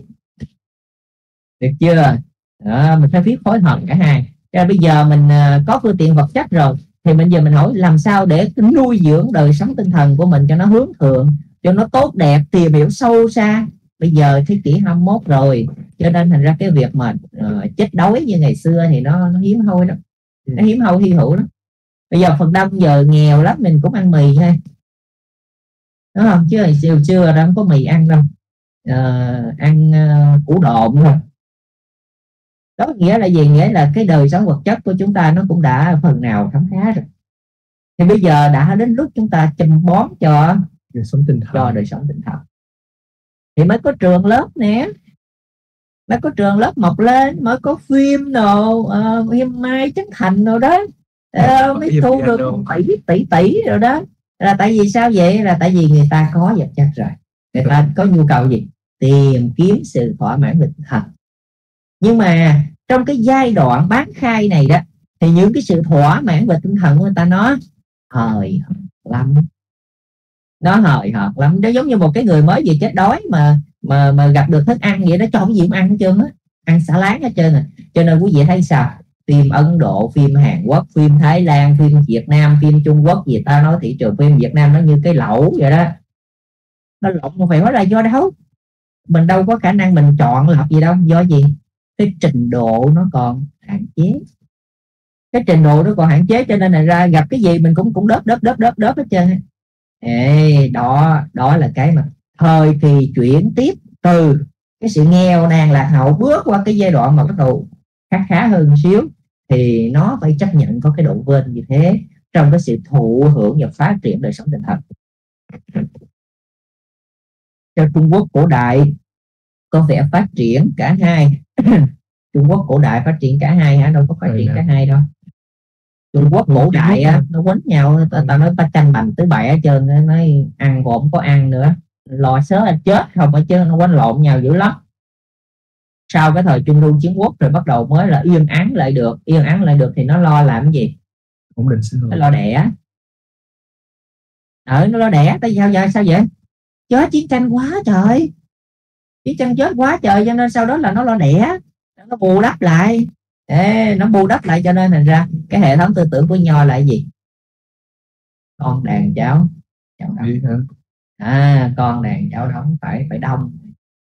được chưa? Đó, mình phải biết phối hợp cả hai. Rồi bây giờ mình có phương tiện vật chất rồi thì bây giờ mình hỏi làm sao để nuôi dưỡng đời sống tinh thần của mình cho nó hướng thượng, cho nó tốt đẹp, tìm hiểu sâu xa. Bây giờ thế kỷ hai mươi mốt rồi, cho nên thành ra cái việc mà uh, chết đói như ngày xưa thì nó, nó hiếm hoi đó, nó hiếm hoi hy hữu đó. Bây giờ phần đông giờ nghèo lắm mình cũng ăn mì thôi, đúng không? Chứ hồi xưa xưa đâu không có mì ăn đâu, à, ăn uh, củ độn thôi. Đó nghĩa là gì? Nghĩa là cái đời sống vật chất của chúng ta nó cũng đã phần nào khấm khá rồi. Thì bây giờ đã đến lúc chúng ta chăm bón cho đời sống tinh thần, cho đời sống tinh thần thì mới có trường lớp nè, mới có trường lớp mọc lên, mới có phim đồ uh, phim Mai Trấn Thành rồi đó, uh, mới thu được tỷ tỷ tỷ rồi đó. Là tại vì sao vậy? Là tại vì người ta có vật chất rồi, người ta có nhu cầu gì? Tìm kiếm sự thỏa mãn về tinh thần. Nhưng mà trong cái giai đoạn bán khai này đó thì những cái sự thỏa mãn về tinh thần của người ta nó hời hợt lắm, nó hời hợt lắm. Nó giống như một cái người mới vừa chết đói mà mà mà gặp được thức ăn vậy đó, cho cái gì cũng ăn hết trơn á, ăn xả láng hết trơn à. Cho nên quý vị thấy sao? Phim Ấn Độ, phim Hàn Quốc, phim Thái Lan, phim Việt Nam, phim Trung Quốc gì ta nói thị trường phim Việt Nam nó như cái lẩu vậy đó. Nó lộn không phải nói là do đâu, mình đâu có khả năng mình chọn lọc gì đâu. Do gì? Cái trình độ nó còn hạn chế, cái trình độ nó còn hạn chế cho nên là ra gặp cái gì mình cũng cũng đớp đớp đớp đớp đớp hết trơn. Ê, đó đó là cái mà thời kỳ chuyển tiếp từ cái sự nghèo nàn lạc hậu bước qua cái giai đoạn mà bắt đầu khá khá hơn xíu thì nó phải chấp nhận có cái độ vên như thế trong cái sự thụ hưởng và phát triển đời sống tinh thần. Cho Trung Quốc cổ đại có vẻ phát triển cả hai. Trung Quốc cổ đại phát triển cả hai hả? Đâu có phát triển cả hai đâu. Trung Quốc cổ đại á, nó quấn nhau, ta, ta nói ta tranh bành tứ bày ở trên, nó nói ăn còn không có ăn nữa, lo sớ là chết không ở trên, nó quánh lộn nhau dữ lắm. Sau cái thời Trung Lưu Chiến Quốc rồi bắt đầu mới là yên ắng lại được, yên ắng lại được thì nó lo làm cái gì? Ổn định xã hội. Nó lo đẻ. Ờ, nó lo đẻ, tại sao vậy? Sao vậy? Chết chiến tranh quá trời, chiến tranh chết quá trời cho nên sau đó là nó lo đẻ, nó bù đắp lại. Ê, nó bù đắp lại cho nên thành ra cái hệ thống tư tưởng của Nho là cái gì? Con đàn cháu cháu đóng. À, con đàn cháu đóng phải phải đông.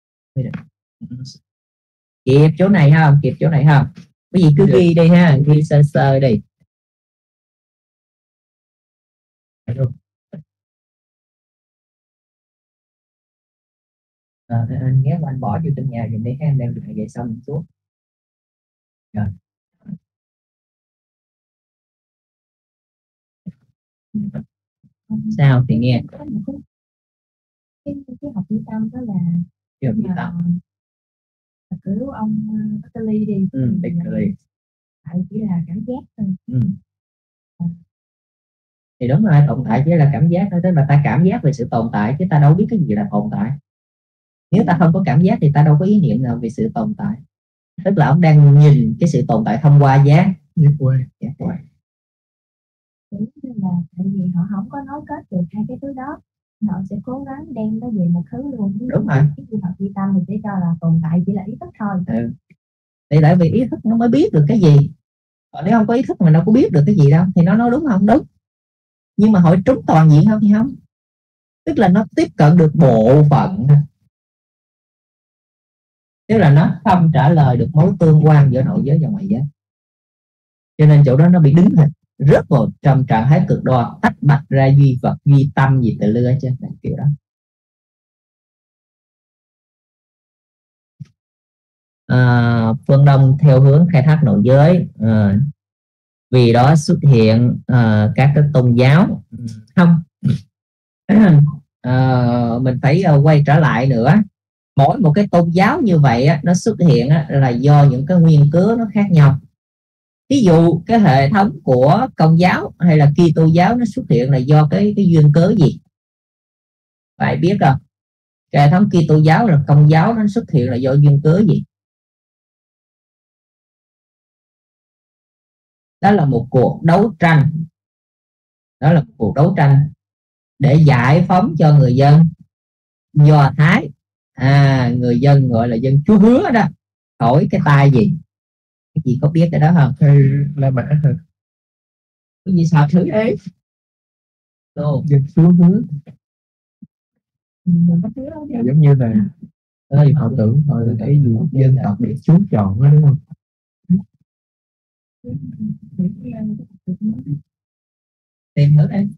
Kịp chỗ này không? Kịp chỗ này không? Cái gì cứ ghi đi ha, ghi sơ sơ đi. À, anh ghé anh bỏ vô trong nhà dùm đi, anh đem lại về xong xuống. Rồi. Sao thì nghe cái cái, cái học vi tâm đó là cái học vi tâm là cứu ông Baccali đi. Ừ, Baccali. Tại chỉ là cảm giác thôi. Ừ. Thì đúng rồi, tồn tại chỉ là cảm giác thôi, tức là ta cảm giác về sự tồn tại chứ ta đâu biết cái gì là tồn tại. Nếu ta không có cảm giác thì ta đâu có ý niệm nào về sự tồn tại. Tức là ông đang nhìn cái sự tồn tại thông qua giác giác quan. Giác quan. Đúng là tại vì họ không có nói kết được hai cái thứ đó, họ sẽ cố gắng đem nó về một thứ luôn. Đúng rồi. Cái gì học vi tâm thì sẽ cho là tồn tại chỉ là ý thức thôi. Ừ. Thì tại vì ý thức nó mới biết được cái gì. Còn nếu không có ý thức mà nó có biết được cái gì đâu thì nó nói đúng không? Đúng. Nhưng mà hỏi trúng toàn diện không thì không. Tức là nó tiếp cận được bộ phận, tức là nó không trả lời được mối tương quan giữa nội giới và ngoại giới, cho nên chỗ đó nó bị đứng hình rớt vào trong trạng thái cực đoan, tách bạch ra duy vật duy tâm gì từ lưa chứ là kiểu đó. À, phương Đông theo hướng khai thác nội giới, à, vì đó xuất hiện à, các cái tôn giáo không. À, mình phải uh, quay trở lại nữa, mỗi một cái tôn giáo như vậy á, nó xuất hiện á, là do những cái nguyên cớ nó khác nhau. Ví dụ cái hệ thống của Công giáo hay là Kitô giáo nó xuất hiện là do cái cái duyên cớ gì? Phải biết không? Cái hệ thống Kitô giáo là Công giáo nó xuất hiện là do duyên cớ gì? Đó là một cuộc đấu tranh, đó là một cuộc đấu tranh để giải phóng cho người dân Do Thái, à, người dân gọi là dân Chúa Hứa đó, khỏi cái tai gì. Cái gì có biết cái đó không? Hay La Mã hả? Cái gì sao thứ ấy? Đồ. Dân Chúa Hứa. Giống như là ơi, họ tưởng họ là cái gì dân tộc để Chúa chọn đó, đúng không? tìm thử đi.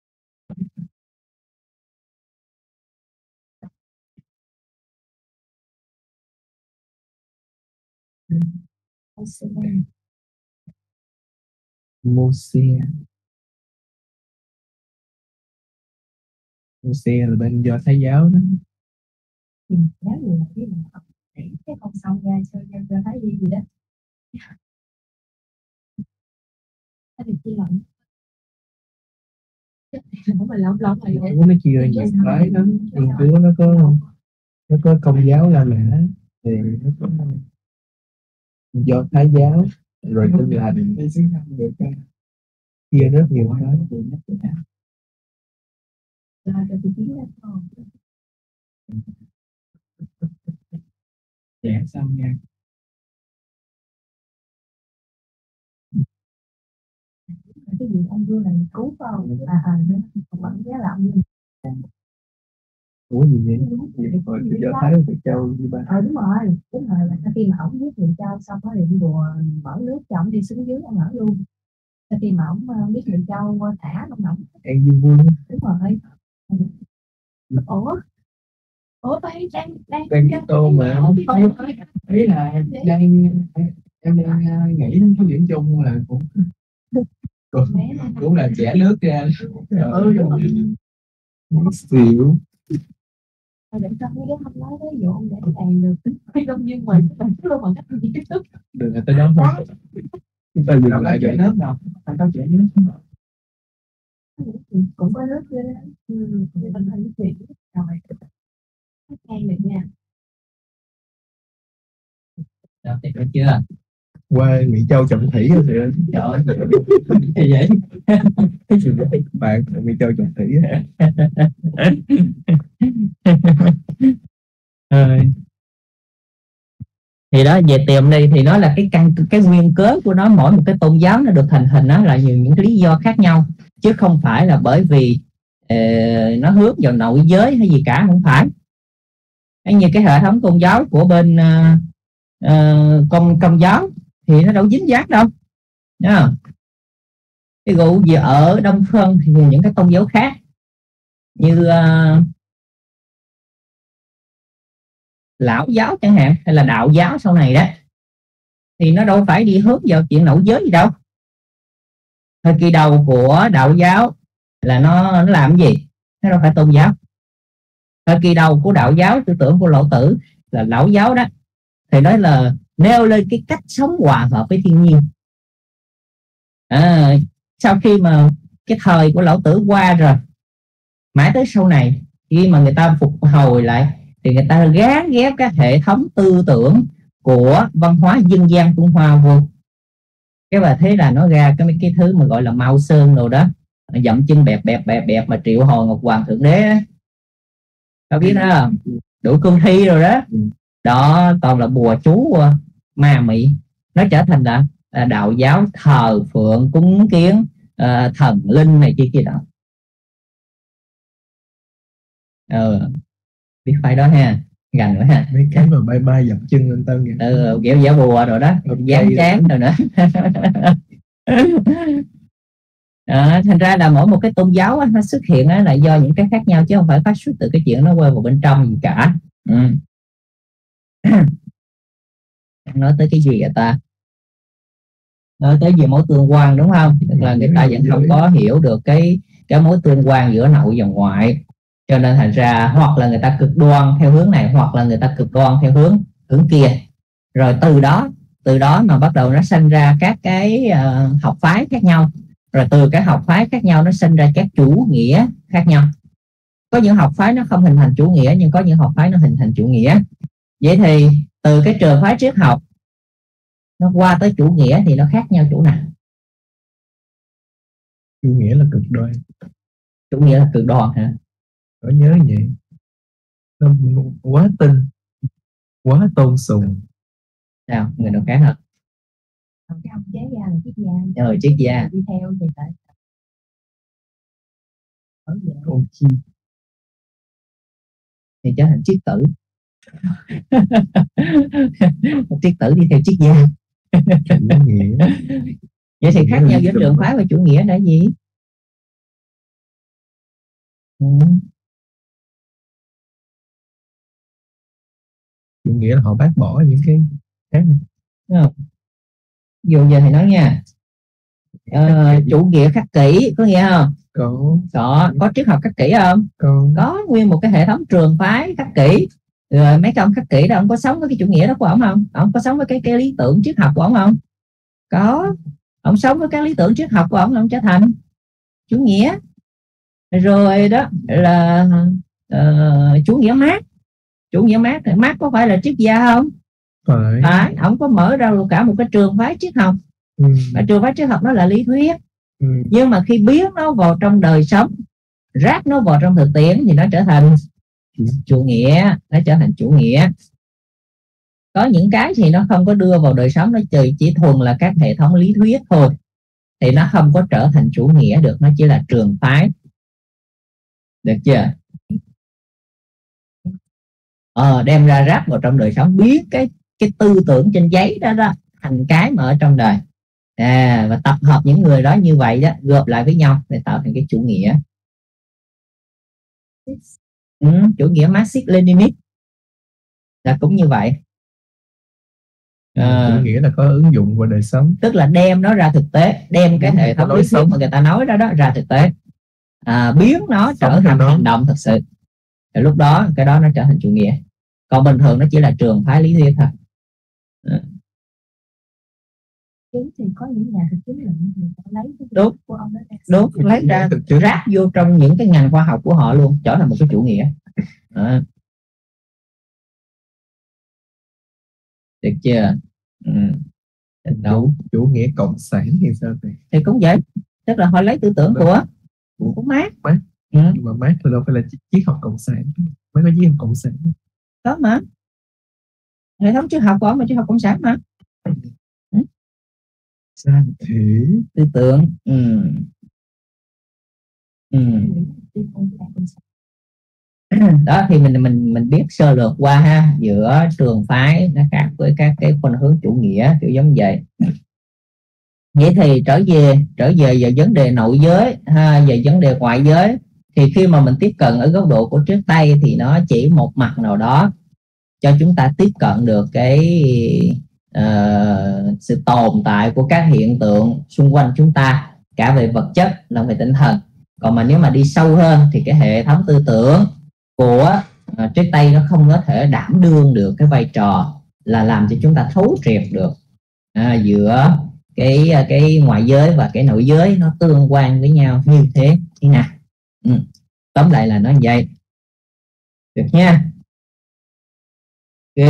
Mosia. Mosia là bên Do Thái giáo đó. thì giáo gì là cái mình học để cái con xong ra cho cho cho thấy gì gì đó thấy được chi lận không mà lộn lộn rồi Chúa nó chia ra nhiều cái lắm. Thiên Chúa nó có nó có Công giáo La Mã, thì nó có Do Thái giáo, rồi Tin Lành, chia rất nhiều cái. là cho tôi tiếng đó thôi. Dạ xong nha. Cái gì ông vua này cứu không à à còn bạn giá là ông vua Ủa gì vậy? Vậy rồi tôi Do Thái tôi châu đi ba. ờ đúng rồi đúng rồi là khi mà ổng giết người châu xong đó thì đùa mở nước cho ổng đi xuống dưới ông ở luôn. Sau khi mà ổng uh, biết người châu thả ông ổng Ăn Dương Vương. đúng rồi. ủa ủa tôi đang đang Đang cái tô mà ý là đang em đang uh, nghĩ đến cái điểm chung là cũng cũng, cũng là trẻ nước ra. Ừ, xỉu. Thôi để cho mấy đứa không nói tới vụ ông để bàn được mấy đông dương mình bạn cứ luôn bằng cách gì trước Đừng là tới đó thôi. Chúng ta dừng lại để nước đâu. Phải có trẻ nước. cũng có nước chứ. Ừ, mình thấy nước gì rồi hay được nha. Đó, tìm được chưa? Qua Mỹ Châu Trọng Thủy rồi thì Trời ơi, gì vậy? cái gì vậy? Bạn Mỹ Châu Trọng Thủy. Thì đó, về tìm đây thì nó là cái căn cái nguyên cớ của nó, mỗi một cái tôn giáo nó được thành hình nó là nhiều những cái lý do khác nhau, chứ không phải là bởi vì uh, nó hướng vào nội giới hay gì cả, không phải. Như cái hệ thống tôn giáo của bên uh, uh, công công giáo thì nó đâu dính dáng đâu nha. Ví dụ như ở Đông Phương thì những cái tôn giáo khác như uh, Lão giáo chẳng hạn, hay là Đạo giáo sau này đó, thì nó đâu phải đi hướng vào chuyện nội giới gì đâu. Thời kỳ đầu của Đạo giáo là nó, nó làm cái gì? Nó đâu phải tôn giáo. Thời kỳ đầu của Đạo giáo, tư tưởng của Lão Tử là Lão giáo đó, thì nói là nêu lên cái cách sống hòa hợp với thiên nhiên. À, sau khi mà cái thời của Lão Tử qua rồi, mãi tới sau này khi mà người ta phục hồi lại thì người ta gán ghép các hệ thống tư tưởng của văn hóa dân gian Trung Hoa vô. Cái bà thế là nó ra cái mấy cái thứ mà gọi là Mao Sơn rồi đó, dậm chân bẹp bẹp bẹp bẹp mà triệu hồi Ngọc Hoàng Thượng Đế đó. Tao biết đó không? Đủ cương thi rồi đó. Đó toàn là bùa chú ma mị. Nó trở thành là, là đạo giáo thờ phượng cúng kiến uh, thần linh này kia kia đó. Ờ, biết phải đó ha, gần nữa ha. Mấy cái mà bay bay dập chân lên tao kìa. Ừ, kiểu giả bùa rồi đó, dán chán rồi nữa. À, thành ra là mỗi một cái tôn giáo á, nó xuất hiện á, là do những cái khác nhau, chứ không phải phát xuất từ cái chuyện nó quay vào bên trong gì cả. Ừ. Nói tới cái gì vậy ta? Nói tới về mối tương quan đúng không? Tức là người ta vẫn không có hiểu được cái cái mối tương quan giữa nội và ngoại, cho nên thành ra hoặc là người ta cực đoan theo hướng này, hoặc là người ta cực đoan theo hướng hướng kia. Rồi từ đó từ đó mà bắt đầu nó sinh ra các cái uh, học phái khác nhau. Rồi từ các học phái khác nhau nó sinh ra các chủ nghĩa khác nhau. Có những học phái nó không hình thành chủ nghĩa, nhưng có những học phái nó hình thành chủ nghĩa. Vậy thì từ cái trường phái triết học nó qua tới chủ nghĩa thì nó khác nhau chỗ nào? Chủ nghĩa là cực đoan. Chủ nghĩa là cực đoan hả? Có nhớ vậy. Nó quá tin, quá tôn sùng. Sao? Người nào khác hả? Còn cái ông chế gia là triết gia. Rồi triết gia đi theo thì tại Con chi thì trở thành triết tử. Triết tử đi theo triết gia. Chủ nghĩa. Vậy thì khác nhau giữa trường phái và chủ nghĩa là gì? Ừ. Chủ nghĩa là họ bác bỏ những cái khác. Đúng không? Ví dụ giờ thầy nói nha, ờ, chủ nghĩa khắc kỷ có nghĩa không? Có. Có. Có triết học khắc kỷ không? Có. Có nguyên một cái hệ thống trường phái khắc kỷ. Rồi mấy cái ông khắc kỷ đó, ông có sống với cái chủ nghĩa đó của ông không? Ông có sống với cái cái lý tưởng triết học của ông không? Có. Ông sống với cái lý tưởng triết học của ông là ông trở thành chủ nghĩa. Rồi đó là uh, chủ nghĩa Mác. Chủ nghĩa Mác thì Mác có phải là triết gia không? Phải. Phải. Ông có mở ra cả một cái trường phái triết học. Ừ. Và trường phái triết học nó là lý thuyết. Ừ. Nhưng mà khi biến nó vào trong đời sống, ráp nó vào trong thực tiễn thì nó trở thành chủ nghĩa. Nó trở thành chủ nghĩa. Có những cái thì nó không có đưa vào đời sống, nó chỉ, chỉ thuần là các hệ thống lý thuyết thôi, thì nó không có trở thành chủ nghĩa được, nó chỉ là trường phái. Được chưa? Ờ, đem ra ráp vào trong đời sống, biến cái cái tư tưởng trên giấy đó đó thành cái mà ở trong đời. À, và tập hợp những người đó như vậy đó, gộp lại với nhau để tạo thành cái chủ nghĩa. Ừ, chủ nghĩa Marxist Leninist là cũng như vậy. À, chủ nghĩa là có ứng dụng vào đời sống, tức là đem nó ra thực tế, đem cái hệ thống lý thuyết mà người ta nói đó đó ra thực tế, à, biến nó trở thành hành động thật sự. Thì lúc đó cái đó nó trở thành chủ nghĩa. Còn bình thường nó chỉ là trường phái lý thuyết thôi. À. Chứng thì có những nhà thực chứng luận thì lấy cái đúng của ông đó ra. Đúng, lấy ra ráp vô trong những cái ngành khoa học của họ luôn, trở thành một cái chủ nghĩa. À. Được chưa? Ừ. Chủ, chủ nghĩa cộng sản thì sao vậy? Thì cũng vậy, tức là họ lấy tư tưởng của của, của Mác. Mác. Ừ. Nhưng mà Mác thì đâu phải là triết học cộng sản. Mác có triết học cộng sản đó mà, hệ thống triết học của ông là triết học cộng sản mà. Ừ. Sao thế? Tư tưởng. Ừ. Ừ. Đó thì mình mình mình biết sơ lược qua ha, giữa trường phái nó khác với các cái khuynh hướng chủ nghĩa kiểu giống vậy. Vậy thì trở về trở về về vấn đề nội giới ha, về vấn đề ngoại giới, thì khi mà mình tiếp cận ở góc độ của triết Tây thì nó chỉ một mặt nào đó cho chúng ta tiếp cận được cái uh, sự tồn tại của các hiện tượng xung quanh chúng ta, cả về vật chất lẫn về tinh thần. Còn mà nếu mà đi sâu hơn thì cái hệ thống tư tưởng của uh, triết Tây nó không có thể đảm đương được cái vai trò là làm cho chúng ta thấu triệt được à, giữa cái cái ngoại giới và cái nội giới nó tương quan với nhau như thế thế nào. Ừ. Tóm lại là nó như vậy. Được nha. Ok.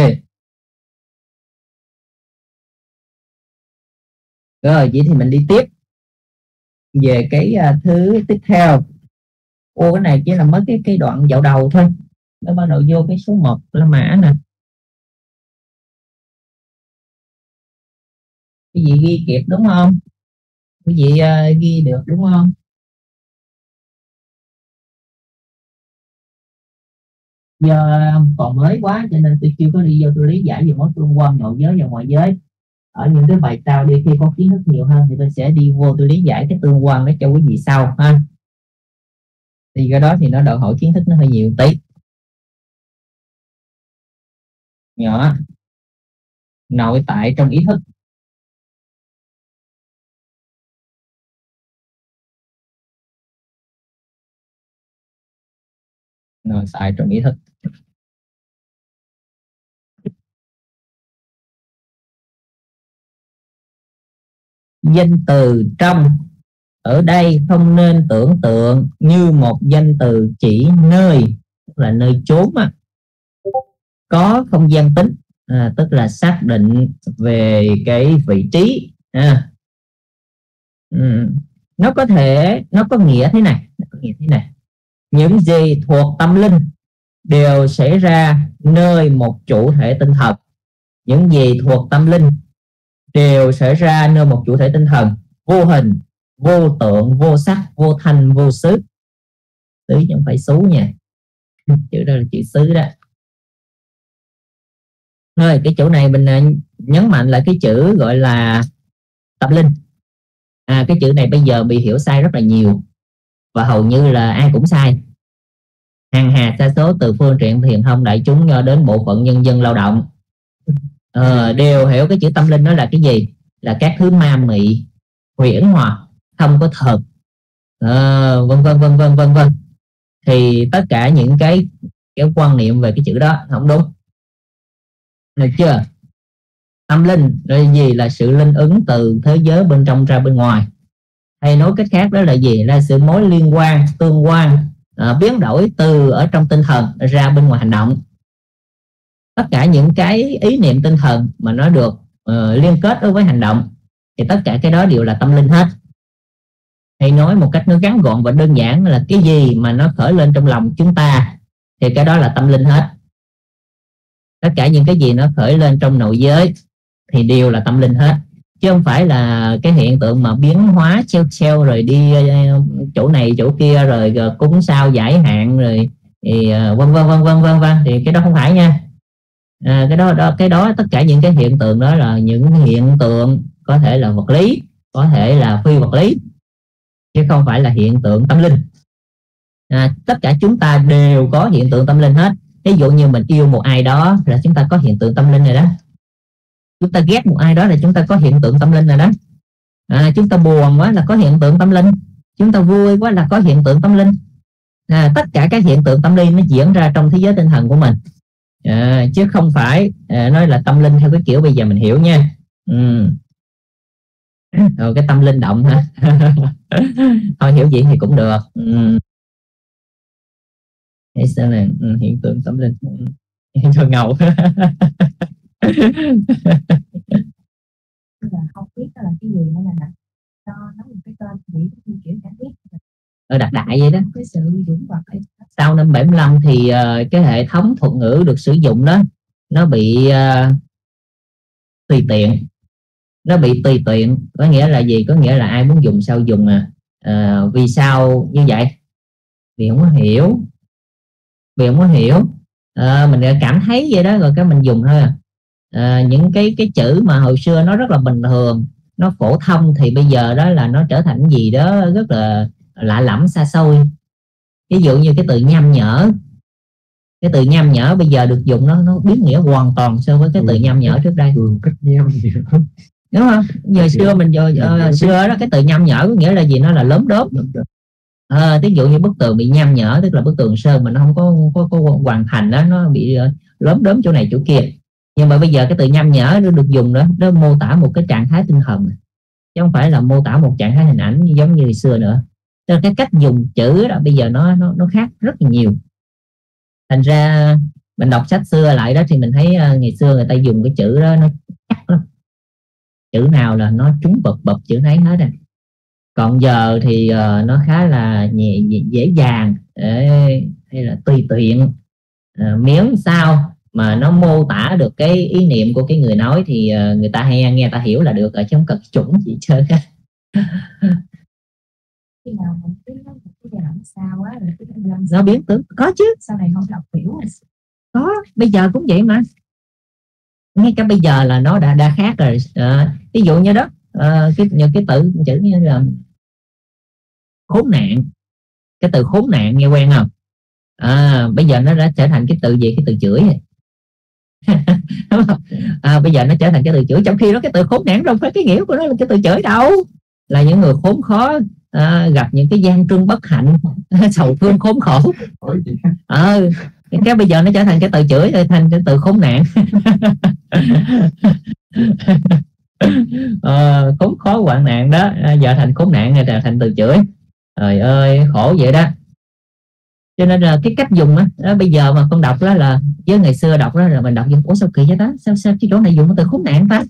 Rồi vậy thì mình đi tiếp về cái uh, thứ tiếp theo. Ô, cái này chỉ là mới cái cái đoạn dạo đầu thôi, nó bắt đầu vô cái số một là mã nè. Cái gì ghi kịp đúng không? Cái gì uh, ghi được đúng không? Giờ còn mới quá cho nên tôi chưa có đi vô tôi lý giải về mối tương quan nội giới và ngoại giới. Ở những cái bài sau đi, khi có kiến thức nhiều hơn thì tôi sẽ đi vô tôi lý giải cái tương quan đó cho quý vị sau ha. Thì cái đó thì nó đòi hỏi kiến thức nó hơi nhiều tí. Nhỏ nội tại trong ý thức. Nội tại trong ý thức. Danh từ trong ở đây không nên tưởng tượng như một danh từ chỉ nơi, tức là nơi chốn á, có không gian tính, à, tức là xác định về cái vị trí. À. Ừ. Nó có thể nó có nghĩa thế này, nó có nghĩa thế này: những gì thuộc tâm linh đều xảy ra nơi một chủ thể tinh thần. Những gì thuộc tâm linh đều xảy ra nơi một chủ thể tinh thần vô hình, vô tượng, vô sắc, vô thanh, vô xứ. Xứ chứ không phải xú nha, chữ đó là chữ xứ đó. Thôi cái chỗ này mình nhấn mạnh là cái chữ gọi là tâm linh. À, cái chữ này bây giờ bị hiểu sai rất là nhiều và hầu như là ai cũng sai. hàng hà sa số từ phương tiện truyền thông đại chúng cho đến bộ phận nhân dân lao động ờ, đều hiểu cái chữ tâm linh đó là cái gì, là các thứ ma mị, huyễn hoặc, không có thật, ờ, vân vân vân vân vân vân. Thì tất cả những cái cái quan niệm về cái chữ đó không đúng, được chưa? Tâm linh là gì? Là sự linh ứng từ thế giới bên trong ra bên ngoài, hay nói cách khác đó là gì? Là sự mối liên quan, tương quan, à, biến đổi từ ở trong tinh thần ra bên ngoài hành động. Tất cả những cái ý niệm tinh thần mà nó được uh, liên kết đối với hành động thì tất cả cái đó đều là tâm linh hết. Hay nói một cách nó ngắn gọn và đơn giản là cái gì mà nó khởi lên trong lòng chúng ta thì cái đó là tâm linh hết. Tất cả những cái gì nó khởi lên trong nội giới thì đều là tâm linh hết, chứ không phải là cái hiện tượng mà biến hóa treo treo rồi đi chỗ này chỗ kia rồi cúng sao giải hạn rồi thì vân vân vân vân vân vân thì cái đó không phải nha. À, cái đó, đó cái đó tất cả những cái hiện tượng đó là những hiện tượng có thể là vật lý, có thể là phi vật lý, chứ không phải là hiện tượng tâm linh. À, tất cả chúng ta đều có hiện tượng tâm linh hết. Ví dụ như mình yêu một ai đó là chúng ta có hiện tượng tâm linh rồi đó. Chúng ta ghét một ai đó là chúng ta có hiện tượng tâm linh rồi đó. À, chúng ta buồn quá là có hiện tượng tâm linh, chúng ta vui quá là có hiện tượng tâm linh. À, tất cả các hiện tượng tâm linh nó diễn ra trong thế giới tinh thần của mình, à, chứ không phải à, nói là tâm linh theo cái kiểu bây giờ mình hiểu nha. Ừ. Rồi cái tâm linh động hả? Thôi hiểu gì thì cũng được. Ừ. Để xem này, ừ, hiện tượng tâm linh hiện tượng ngầu. Là không biết đó là cái gì nên là đặt cho nó một cái tên gì như kiểu đã biết ờ, đặt đại vậy đó. Cái sự dũng vật ấy. Sau năm bảy mươi lăm thì uh, cái hệ thống thuật ngữ được sử dụng đó nó bị uh, tùy tiện, nó bị tùy tiện có nghĩa là gì? Có nghĩa là ai muốn dùng sao dùng à. Uh, vì sao như vậy? Vì không có hiểu, vì không có hiểu. Uh, mình cảm thấy vậy đó rồi cái mình dùng thôi. À, những cái cái chữ mà hồi xưa nó rất là bình thường, nó phổ thông thì bây giờ đó là nó trở thành gì đó rất là lạ lẫm xa xôi. Ví dụ như cái từ nham nhở, cái từ nham nhở bây giờ được dùng nó nó biến nghĩa hoàn toàn so với cái từ nham nhở trước đây. Đường cách nham gì đó. Đúng không? Giờ xưa mình giờ uh, xưa đó cái từ nham nhở có nghĩa là gì? Nó là lớn đốm. À, ví dụ như bức tường bị nham nhở tức là bức tường sơn mà nó không có có, có hoàn thành đó, nó bị uh, lớn đốm chỗ này chỗ kia. Nhưng mà bây giờ cái từ nham nhở nó được dùng đó, nó mô tả một cái trạng thái tinh thần, chứ không phải là mô tả một trạng thái hình ảnh giống như hồi xưa nữa. Cho nên cái cách dùng chữ đó bây giờ nó nó nó khác rất là nhiều. Thành ra mình đọc sách xưa lại đó thì mình thấy uh, ngày xưa người ta dùng cái chữ đó nó chắc lắm, chữ nào là nó trúng bập bập chữ nấy hết à. Còn giờ thì uh, nó khá là nhẹ, dễ dàng để, hay là tùy tiện, uh, miếng sao mà nó mô tả được cái ý niệm của cái người nói thì uh, người ta hay nghe, ta hiểu là được, ở trong cực chuẩn gì chơi hết. Khi nào mình biết nó cái giai đoạn sao á rồi cái lâm Nó biến tướng có chứ, sau này không đọc hiểu có, bây giờ cũng vậy mà. Ngay cả bây giờ là nó đã đã khác rồi. À, ví dụ như đó à, cái những cái từ chữ như là khốn nạn, cái từ khốn nạn nghe quen không? À, bây giờ nó đã trở thành cái từ gì? Cái từ chửi. À, bây giờ nó trở thành cái từ chửi, trong khi đó cái từ khốn nạn không phải cái nghĩa của nó là cái từ chửi đâu, là những người khốn khó, à, gặp những cái gian truân bất hạnh, sầu thương khốn khổ. À, cái bây giờ nó trở thành cái từ chửi rồi, thành cái từ khốn nạn. À, khốn khó hoạn nạn đó, giờ thành khốn nạn rồi thành từ chửi. Trời ơi khổ vậy đó. Cho nên là cái cách dùng á, đó, bây giờ mà con đọc đó là với ngày xưa đọc đó là mình đọc ủa sao kỳ vậy đó, sao sao cái chỗ này dùng cái từ khốn nạn ta.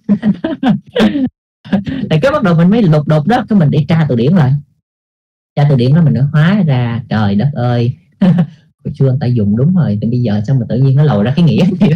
Thì cái bắt đầu mình mới lục đục đó, cái mình đi tra từ điển lại, tra từ điển đó mình nó hóa ra trời đất ơi. Hồi xưa người ta dùng đúng rồi, thì bây giờ sao mà tự nhiên nó lòi ra cái nghĩa gì.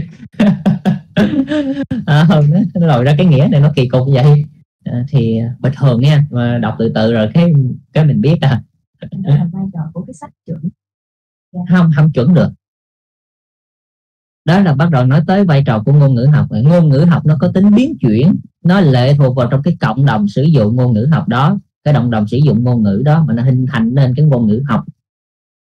À, nó lòi ra cái nghĩa này nó kỳ cục vậy. À, thì bình thường nha, mà đọc từ từ rồi cái cái mình biết à. Đó là vai trò của cái sách chuẩn. Không, không chuẩn được. Đó là bắt đầu nói tới vai trò của ngôn ngữ học. Ngôn ngữ học nó có tính biến chuyển, nó lệ thuộc vào trong cái cộng đồng sử dụng ngôn ngữ học đó, cái cộng đồng sử dụng ngôn ngữ đó mà nó hình thành nên cái ngôn ngữ học.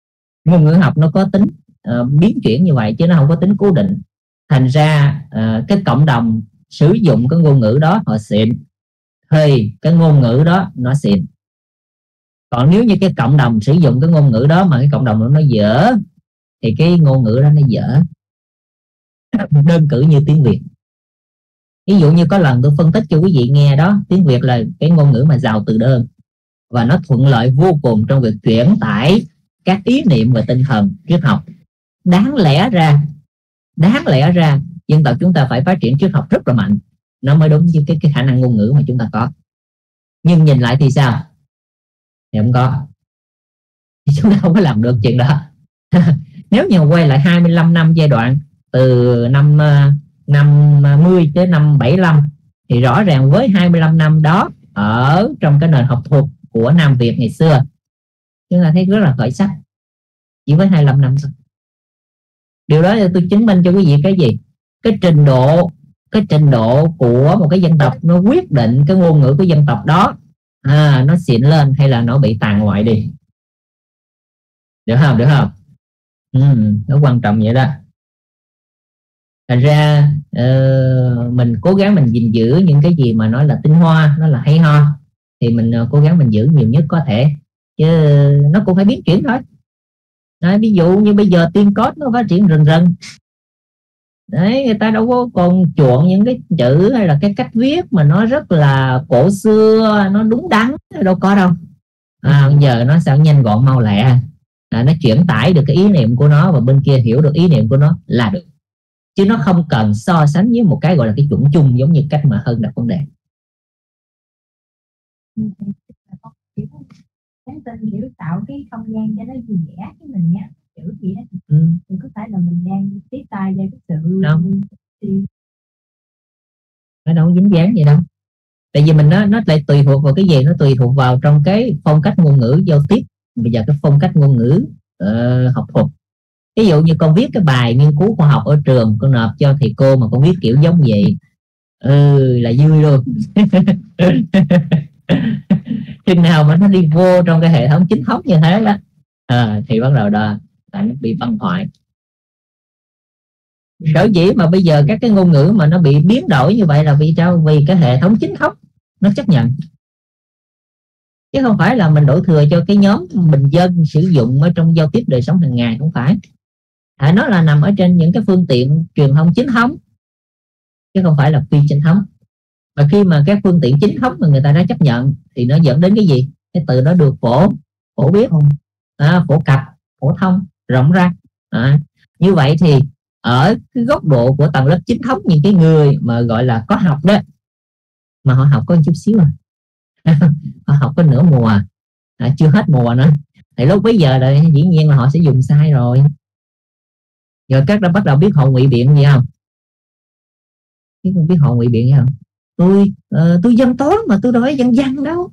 Ngôn ngữ học nó có tính uh, biến chuyển như vậy chứ nó không có tính cố định. Thành ra uh, cái cộng đồng sử dụng cái ngôn ngữ đó họ xịn thì cái ngôn ngữ đó nó xịn. Còn nếu như cái cộng đồng sử dụng cái ngôn ngữ đó mà cái cộng đồng đó nó dở thì cái ngôn ngữ đó nó dở. Đơn cử như tiếng Việt. Ví dụ như có lần tôi phân tích cho quý vị nghe đó, tiếng Việt là cái ngôn ngữ mà giàu từ đơn và nó thuận lợi vô cùng trong việc chuyển tải các ý niệm và tinh thần triết học. Đáng lẽ ra đáng lẽ ra dân tộc chúng ta phải phát triển triết học rất là mạnh, nó mới đúng với cái, cái khả năng ngôn ngữ mà chúng ta có. Nhưng nhìn lại thì sao? Thì không có. Chúng ta không có làm được chuyện đó. Nếu như quay lại hai mươi lăm năm giai đoạn từ năm năm mươi tới năm bảy mươi lăm thì rõ ràng với hai mươi lăm năm đó ở trong cái nền học thuật của Nam Việt ngày xưa chúng ta thấy rất là khởi sắc, chỉ với hai mươi lăm năm thôi. Điều đó tôi chứng minh cho quý vị cái gì? Cái trình độ cái trình độ của một cái dân tộc nó quyết định cái ngôn ngữ của dân tộc đó à, nó xịn lên hay là nó bị tàn hoại đi. Được không? Được không? Ừ, nó quan trọng vậy đó. Thành ra uh, mình cố gắng mình gìn giữ những cái gì mà nó là tinh hoa, nó là hay ho thì mình uh, cố gắng mình giữ nhiều nhất có thể, chứ nó cũng phải biến chuyển thôi. Đấy, ví dụ như bây giờ tiên code nó phát triển rần rần. Đấy, người ta đâu có còn chuộng những cái chữ hay là cái cách viết mà nó rất là cổ xưa, nó đúng đắn, đâu có đâu. À, bây giờ nó sao nhanh gọn mau lẹ, à, nó chuyển tải được cái ý niệm của nó và bên kia hiểu được ý niệm của nó là được. Chứ nó không cần so sánh với một cái gọi là cái chuẩn chung giống như cách mà Hân đặt vấn đề. Nhắn tin kiểu tạo cái không gian cho nó vui vẻ với mình nhé, kiểu gì đó ừ. thì có phải là mình đang tiếp tay cho cái sự không thì... nó đâu dính dáng vậy đâu. Tại vì mình nó nó lại tùy thuộc vào cái gì, nó tùy thuộc vào trong cái phong cách ngôn ngữ giao tiếp. Bây giờ cái phong cách ngôn ngữ uh, học thuật, ví dụ như con viết cái bài nghiên cứu khoa học ở trường, con nộp cho thầy cô mà con viết kiểu giống vậy, ừ là vui luôn. Chừng nào mà nó đi vô trong cái hệ thống chính thống như thế đó à, thì bắt đầu đó là nó bị băng hoại. Sở dĩ mà bây giờ các cái ngôn ngữ mà nó bị biến đổi như vậy là vì sao? Vì cái hệ thống chính thống nó chấp nhận, chứ không phải là mình đổ thừa cho cái nhóm bình dân sử dụng ở trong giao tiếp đời sống hàng ngày, không phải. À, nó là nằm ở trên những cái phương tiện truyền thông chính thống chứ không phải là phi chính thống. Và khi mà các phương tiện chính thống mà người ta đã chấp nhận thì nó dẫn đến cái gì? Cái từ đó được phổ phổ biến, à, phổ cập, phổ thông, rộng ra. À, như vậy thì ở cái góc độ của tầng lớp chính thống, những cái người mà gọi là có học đó, mà họ học có một chút xíu à. Họ học có nửa mùa à, chưa hết mùa nữa, thì lúc bây giờ là dĩ nhiên là họ sẽ dùng sai rồi. Rồi các đã bắt đầu biết họ ngụy biện gì không? Biết không biết họ ngụy biện gì không? Tôi uh, tôi dân toán mà tôi đâu phải dân văn đâu.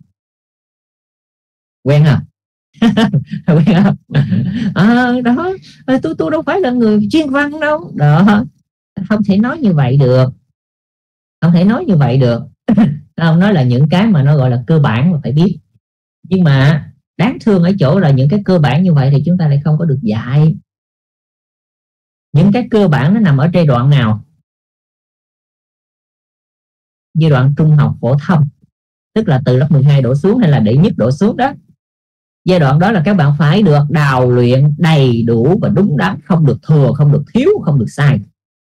Quen à? Quen không? À, đó tôi tôi đâu phải là người chuyên văn đâu. Đó, không thể nói như vậy được, không thể nói như vậy được. Không, nói là những cái mà nó gọi là cơ bản mà phải biết. Nhưng mà đáng thương ở chỗ là những cái cơ bản như vậy thì chúng ta lại không có được dạy. Những cái cơ bản nó nằm ở giai đoạn nào? Giai đoạn trung học phổ thông, tức là từ lớp mười hai đổ xuống hay là đệ nhất đổ xuống đó. Giai đoạn đó là các bạn phải được đào luyện đầy đủ và đúng đắn, không được thừa, không được thiếu, không được sai.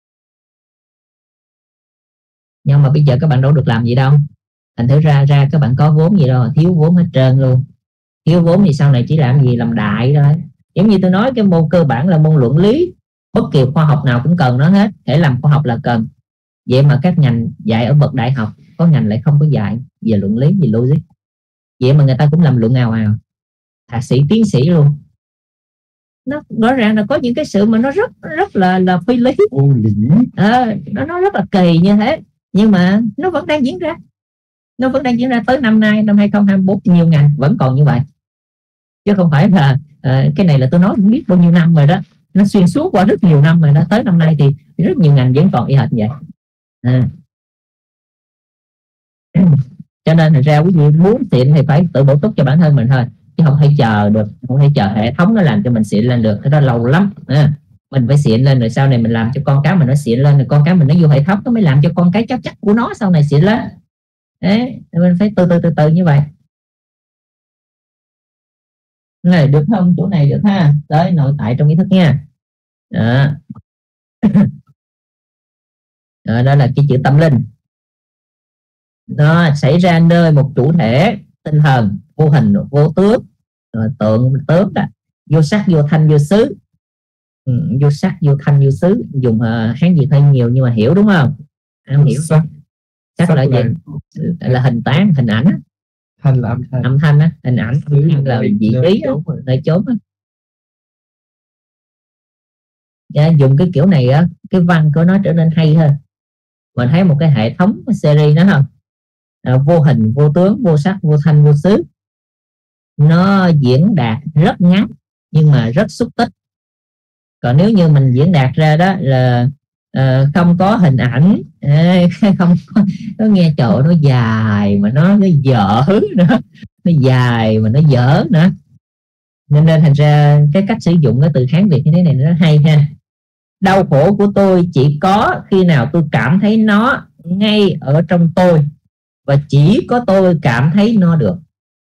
Nhưng mà bây giờ các bạn đâu được làm gì đâu. Thành thử ra ra các bạn có vốn gì đâu, thiếu vốn hết trơn luôn. Thiếu vốn thì sau này chỉ làm gì? Làm đại thôi. Giống như tôi nói, cái môn cơ bản là môn luận lý, bất kỳ khoa học nào cũng cần nó hết, thể làm khoa học là cần. Vậy mà các ngành dạy ở bậc đại học, có ngành lại không có dạy về luận lý, về logic. Vậy mà người ta cũng làm luận ào ào, thạc sĩ, tiến sĩ luôn. Nó rõ ràng là có những cái sự mà nó rất rất là là phi lý, à, nó nó rất là kỳ như thế, nhưng mà nó vẫn đang diễn ra, nó vẫn đang diễn ra tới năm nay, năm hai không hai tư, nhiều ngành vẫn còn như vậy, chứ không phải là à, cái này là tôi nói không biết bao nhiêu năm rồi đó, nó xuyên suốt qua rất nhiều năm rồi đó, tới năm nay thì rất nhiều ngành vẫn còn y hệt vậy. À. Cho nên thành ra quý vị muốn xịn thì phải tự bổ túc cho bản thân mình thôi. chứ không thể chờ được, không thể chờ hệ thống nó làm cho mình xịn lên được, cái đó lâu lắm à. Mình phải xịn lên rồi sau này mình làm cho con cái mình nó xịn lên, rồi con cái mình nó vô hệ thống nó mới làm cho con cái chắc chắc của nó sau này xịn lên. Đấy, mình phải từ từ từ từ như vậy. Này, được không? Chỗ này được ha. Tới nội tại trong ý thức nha. Đó. Đó, đó là cái chữ tâm linh. Nó xảy ra nơi một chủ thể tinh thần vô hình vô tướng, tượng tướng đó, vô sắc vô thanh vô xứ. Ừ, vô sắc vô thanh vô xứ dùng uh, Hán Việt hơi nhiều nhưng mà hiểu đúng không? Em hiểu sắc, sắc là gì? Là, là hình tán, hình ảnh. Thanh là âm thanh, âm thanh á, hình ảnh, âm thanh là vị trí á, nơi chốn á. Yeah, dùng cái kiểu này á, cái văn của nó trở nên hay hơn. Mình thấy một cái hệ thống cái series đó không? À, vô hình vô tướng vô sắc vô thanh vô xứ, nó diễn đạt rất ngắn nhưng mà rất xúc tích. Còn nếu như mình diễn đạt ra đó là uh, không có hình ảnh, không có, nó nghe trời nó dài mà nó nó dở nữa, nó dài mà nó dở nữa, nên nên thành ra cái cách sử dụng cái từ Hán Việt như thế này nó hay ha. Đau khổ của tôi chỉ có khi nào tôi cảm thấy nó ngay ở trong tôi, và chỉ có tôi cảm thấy nó được.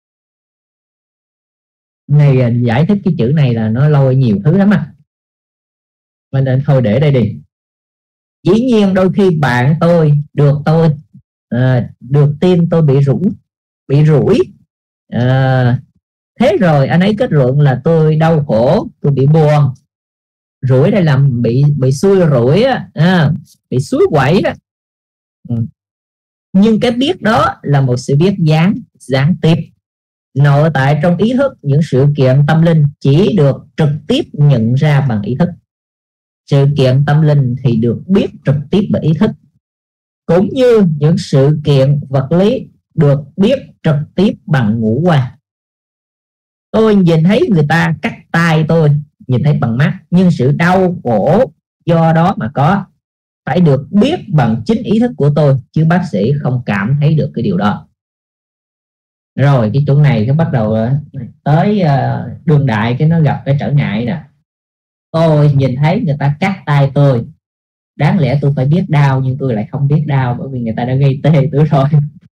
Này giải thích cái chữ này là nó lôi nhiều thứ lắm à, mình nên thôi để đây đi. Dĩ nhiên đôi khi bạn tôi được tôi à, được tim tôi bị rủi bị rủi à, thế rồi anh ấy kết luận là tôi đau khổ, tôi bị buồn. Rủi đây là bị bị xui rủi á, à, bị suối quẩy đó. Ừ. Nhưng cái biết đó là một sự biết gián gián tiếp. Nội tại trong ý thức, những sự kiện tâm linh chỉ được trực tiếp nhận ra bằng ý thức. Sự kiện tâm linh thì được biết trực tiếp bởi ý thức, cũng như những sự kiện vật lý được biết trực tiếp bằng ngũ quan. Tôi nhìn thấy người ta cắt tay tôi, nhìn thấy bằng mắt, nhưng sự đau khổ do đó mà có phải được biết bằng chính ý thức của tôi, chứ bác sĩ không cảm thấy được cái điều đó. Rồi cái chỗ này nó bắt đầu tới uh, đương đại, cái nó gặp cái trở ngại nè. Tôi nhìn thấy người ta cắt tay tôi, đáng lẽ tôi phải biết đau nhưng tôi lại không biết đau, bởi vì người ta đã gây tê tôi rồi.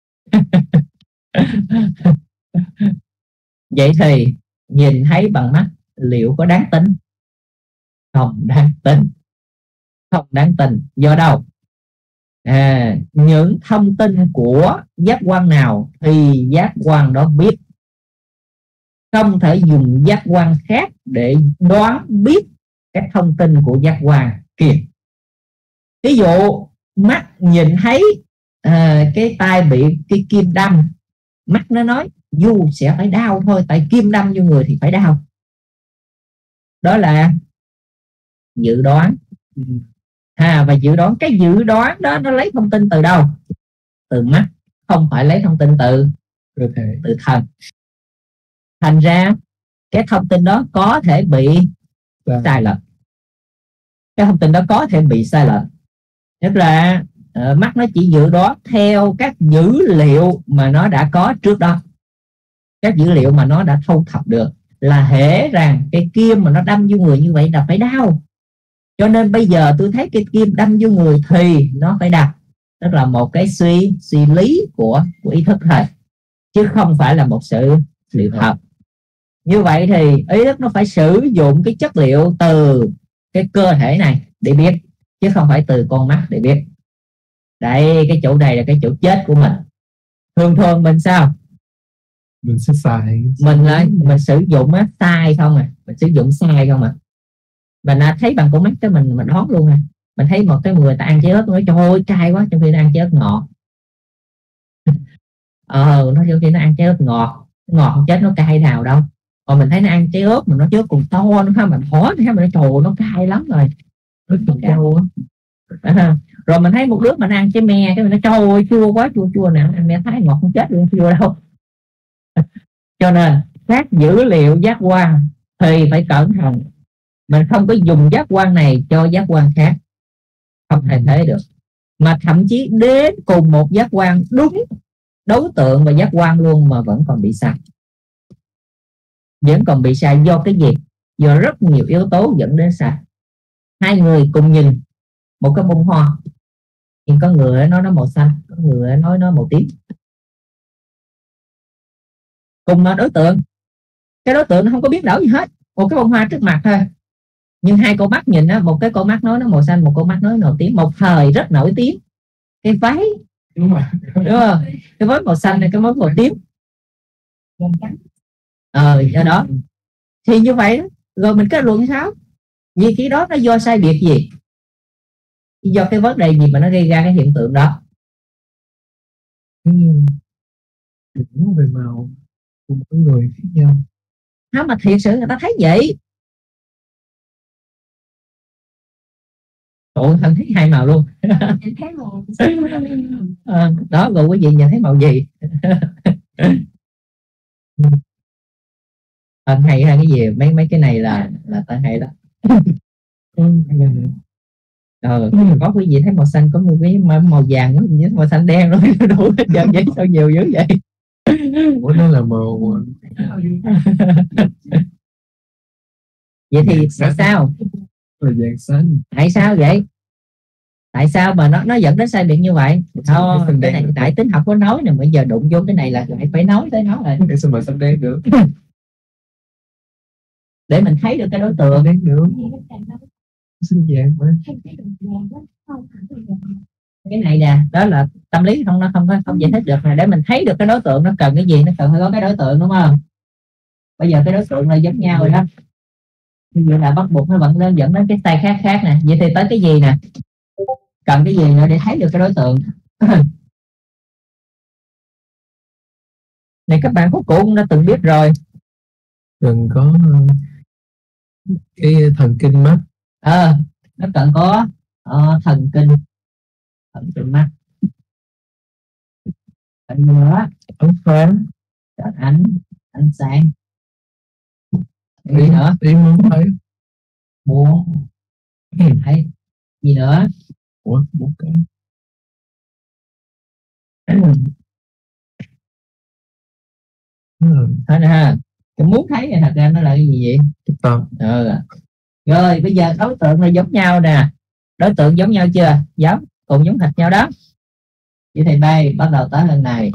Vậy thì nhìn thấy bằng mắt liệu có đáng tin? Không đáng tin, không đáng tin. Do đâu? À, những thông tin của giác quan nào thì giác quan đó biết. Không thể dùng giác quan khác để đoán biết các thông tin của giác quan kia. Ví dụ mắt nhìn thấy à, cái tay bị cái kim đâm, mắt nó nói dù sẽ phải đau thôi, tại kim đâm vô người thì phải đau. Đó là dự đoán. À, và dự đoán, cái dự đoán đó nó lấy thông tin từ đâu? Từ mắt, không phải lấy thông tin từ cơ thể, từ thần. Thành ra cái thông tin đó có thể bị và... sai lệch. Cái thông tin đó có thể bị sai lệch. Tức là uh, mắt nó chỉ dự đoán theo các dữ liệu mà nó đã có trước đó, các dữ liệu mà nó đã thu thập được, là hễ rằng cái kim mà nó đâm vô người như vậy là phải đau. Cho nên bây giờ tôi thấy cái kim đâm vô người thì nó phải đau. Tức là một cái suy suy lý của, của ý thức thôi, chứ không phải là một sự liệu thật. Như vậy thì ý thức nó phải sử dụng cái chất liệu từ cái cơ thể này để biết, chứ không phải từ con mắt để biết. Đây, cái chỗ này là cái chỗ chết của mình. Thường thường mình sao? Mình sẽ sai. Mình lại mình sử dụng á, sai không à, mình sử dụng sai không à. Mình thấy bằng con mắt cái mình mình đoán luôn à. Mình thấy một cái người ta ăn trái ớt, nói trời ơi cay quá, trong khi nó ăn trái ớt ngọt. Ờ, nó trong khi nó ăn trái ớt ngọt, ngọt chết nó cay nào đâu. Còn mình thấy nó ăn trái ớt mà nó trước còn to nữa ha, mình khó thì mình trời nó cay lắm rồi. Nó chua á. Rồi mình thấy một đứa mình ăn trái me, cái mình nói trời ơi chua quá, chua chua nè, ăn me Thái ngọt không chết luôn, chua đâu. Cho nên các dữ liệu giác quan thì phải cẩn thận. Mình không có dùng giác quan này cho giác quan khác, không thể thế được. Mà thậm chí đến cùng một giác quan đúng đối tượng và giác quan luôn mà vẫn còn bị sai. vẫn còn bị sai do cái gì? Do rất nhiều yếu tố dẫn đến sai. Hai người cùng nhìn một cái bông hoa, nhưng có người nói nó màu xanh, có người nói nó màu tím. Cùng là đối tượng, cái đối tượng nó không có biến đổi gì hết, một cái bông hoa trước mặt thôi, nhưng hai con mắt nhìn á, một cái con mắt nói nó màu xanh, một con mắt nói màu tím. Một thời rất nổi tiếng cái váy, đúng rồi, đúng không? Cái váy màu xanh này, cái váy màu tím, ờ do đó thì như vậy đó. Rồi mình kết luận sao? Vì cái đó nó do sai biệt gì, do cái vấn đề gì mà nó gây ra cái hiện tượng đó. Điểm về màu của mỗi người khác nhau. Không, mà thiệt sự người ta thấy vậy. Ủa, anh thấy hai màu luôn. Thấy màu à, đó, rồi quý vị nhìn thấy màu gì? anh hay hay cái gì? Mấy mấy cái này là là ta hay đó. Ờ, có quý vị thấy màu xanh, có một cái màu vàng, với màu xanh đen rồi đủ hết trơn vậy, sao nhiều dữ vậy? Ủa, nó là màu vậy thì tại sao? là vàng xanh. Tại sao vậy? Tại sao mà nó nó dẫn đến sai biệt như vậy? Thôi, cái này tại tính học có nói nè, bây giờ đụng vô cái này là lại phải nói tới nó rồi. Cái sao mà xanh đen được? Để mình thấy được cái đối tượng. Đen được. Xanh vàng mà. Cái này nè, đó là tâm lý không, nó không có không giải thích được nè. Để mình thấy được cái đối tượng nó cần cái gì, nó cần phải có cái đối tượng, đúng không? Bây giờ cái đối tượng là giống nhau rồi đó, như vậy là bắt buộc nó vẫn lên dẫn đến cái sai khác khác nè. Vậy thì tới cái gì nè, cần cái gì nữa để thấy được cái đối tượng? Này các bạn khúc cũ cũng đã từng biết rồi. Cần có cái thần kinh mắt. Ờ, à, nó cần có uh, thần kinh thần kinh mắt. Còn nữa, Ống sáng, ánh ánh sáng. Gì ý, nữa? ý muốn thấy. Muốn thấy. Gì nữa? Ủa, một cái. Thôi nè ha, cái muốn thấy này thật ra nó là cái gì vậy? Cái tâm. Ừ. Rồi bây giờ đối tượng là giống nhau nè, đối tượng giống nhau chưa? Giống, cùng giống hệt nhau đó. Vậy thì đây bắt đầu tới lần này.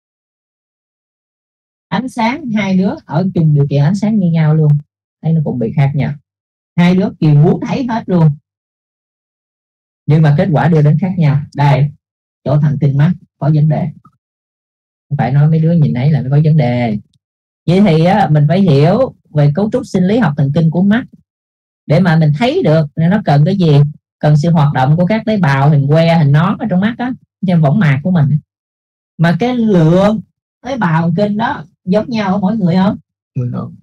Ánh sáng, hai đứa ở chung điều kiện ánh sáng như nhau luôn, thấy nó cũng bị khác nhau. Hai đứa kia muốn thấy hết luôn, nhưng mà kết quả đưa đến khác nhau. Đây, chỗ thần kinh mắt có vấn đề. Không phải nói mấy đứa nhìn thấy là nó có vấn đề. Vậy thì á, mình phải hiểu về cấu trúc sinh lý học thần kinh của mắt để mà mình thấy được nó cần cái gì. Cần sự hoạt động của các tế bào hình que, hình nón ở trong mắt đó, trên võng mạc của mình. Mà cái lượng tế bào thần kinh đó giống nhau ở mỗi người không? Không.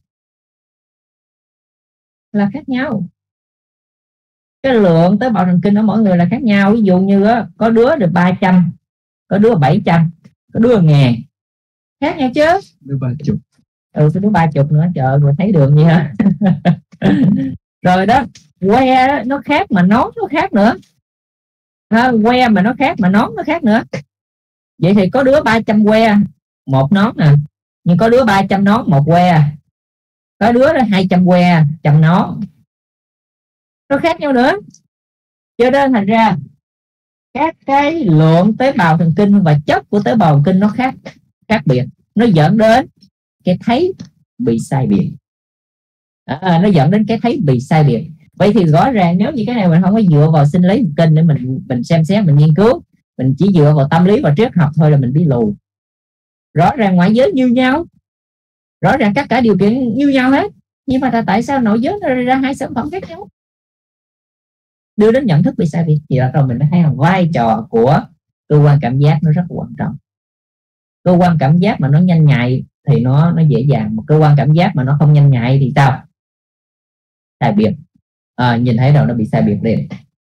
Là khác nhau. Cái lượng tế bào thần kinh ở mỗi người là khác nhau. Ví dụ như á, có đứa được ba trăm, có đứa bảy trăm, có đứa một ngàn. Khác nhau chứ? Đứa ba chục. Ừ, cái đứa ba chục nữa, trời ơi, rồi thấy đường gì hả? Rồi đó, que đó, nó khác mà nón nó khác nữa. À, que mà nó khác mà nón nó khác nữa. Vậy thì có đứa ba trăm que một nón nè, nhưng có đứa ba trăm nón một que, có đứa là hai trăm que trăm nón, nó khác nhau nữa. Cho nên thành ra các cái lượng tế bào thần kinh và chất của tế bào thần kinh nó khác khác biệt, nó dẫn đến cái thấy bị sai biệt. À, nó dẫn đến cái thấy bị sai biệt. Vậy thì rõ ràng nếu như cái này mình không có dựa vào sinh lý thần kinh để mình mình xem xét, mình nghiên cứu, mình chỉ dựa vào tâm lý và triết học thôi là mình bị lù. Rõ ràng ngoại giới như nhau, rõ ràng tất cả điều kiện như nhau hết, nhưng mà tại sao nội giới nó ra hai sản phẩm khác nhau, đưa đến nhận thức bị sai biệt? Thì đó rồi mình mới thấy rằng vai trò của cơ quan cảm giác nó rất quan trọng. Cơ quan cảm giác mà nó nhanh nhạy thì nó nó dễ dàng, một cơ quan cảm giác mà nó không nhanh nhạy thì sao? Sai biệt. À, nhìn thấy đâu nó bị sai biệt liền.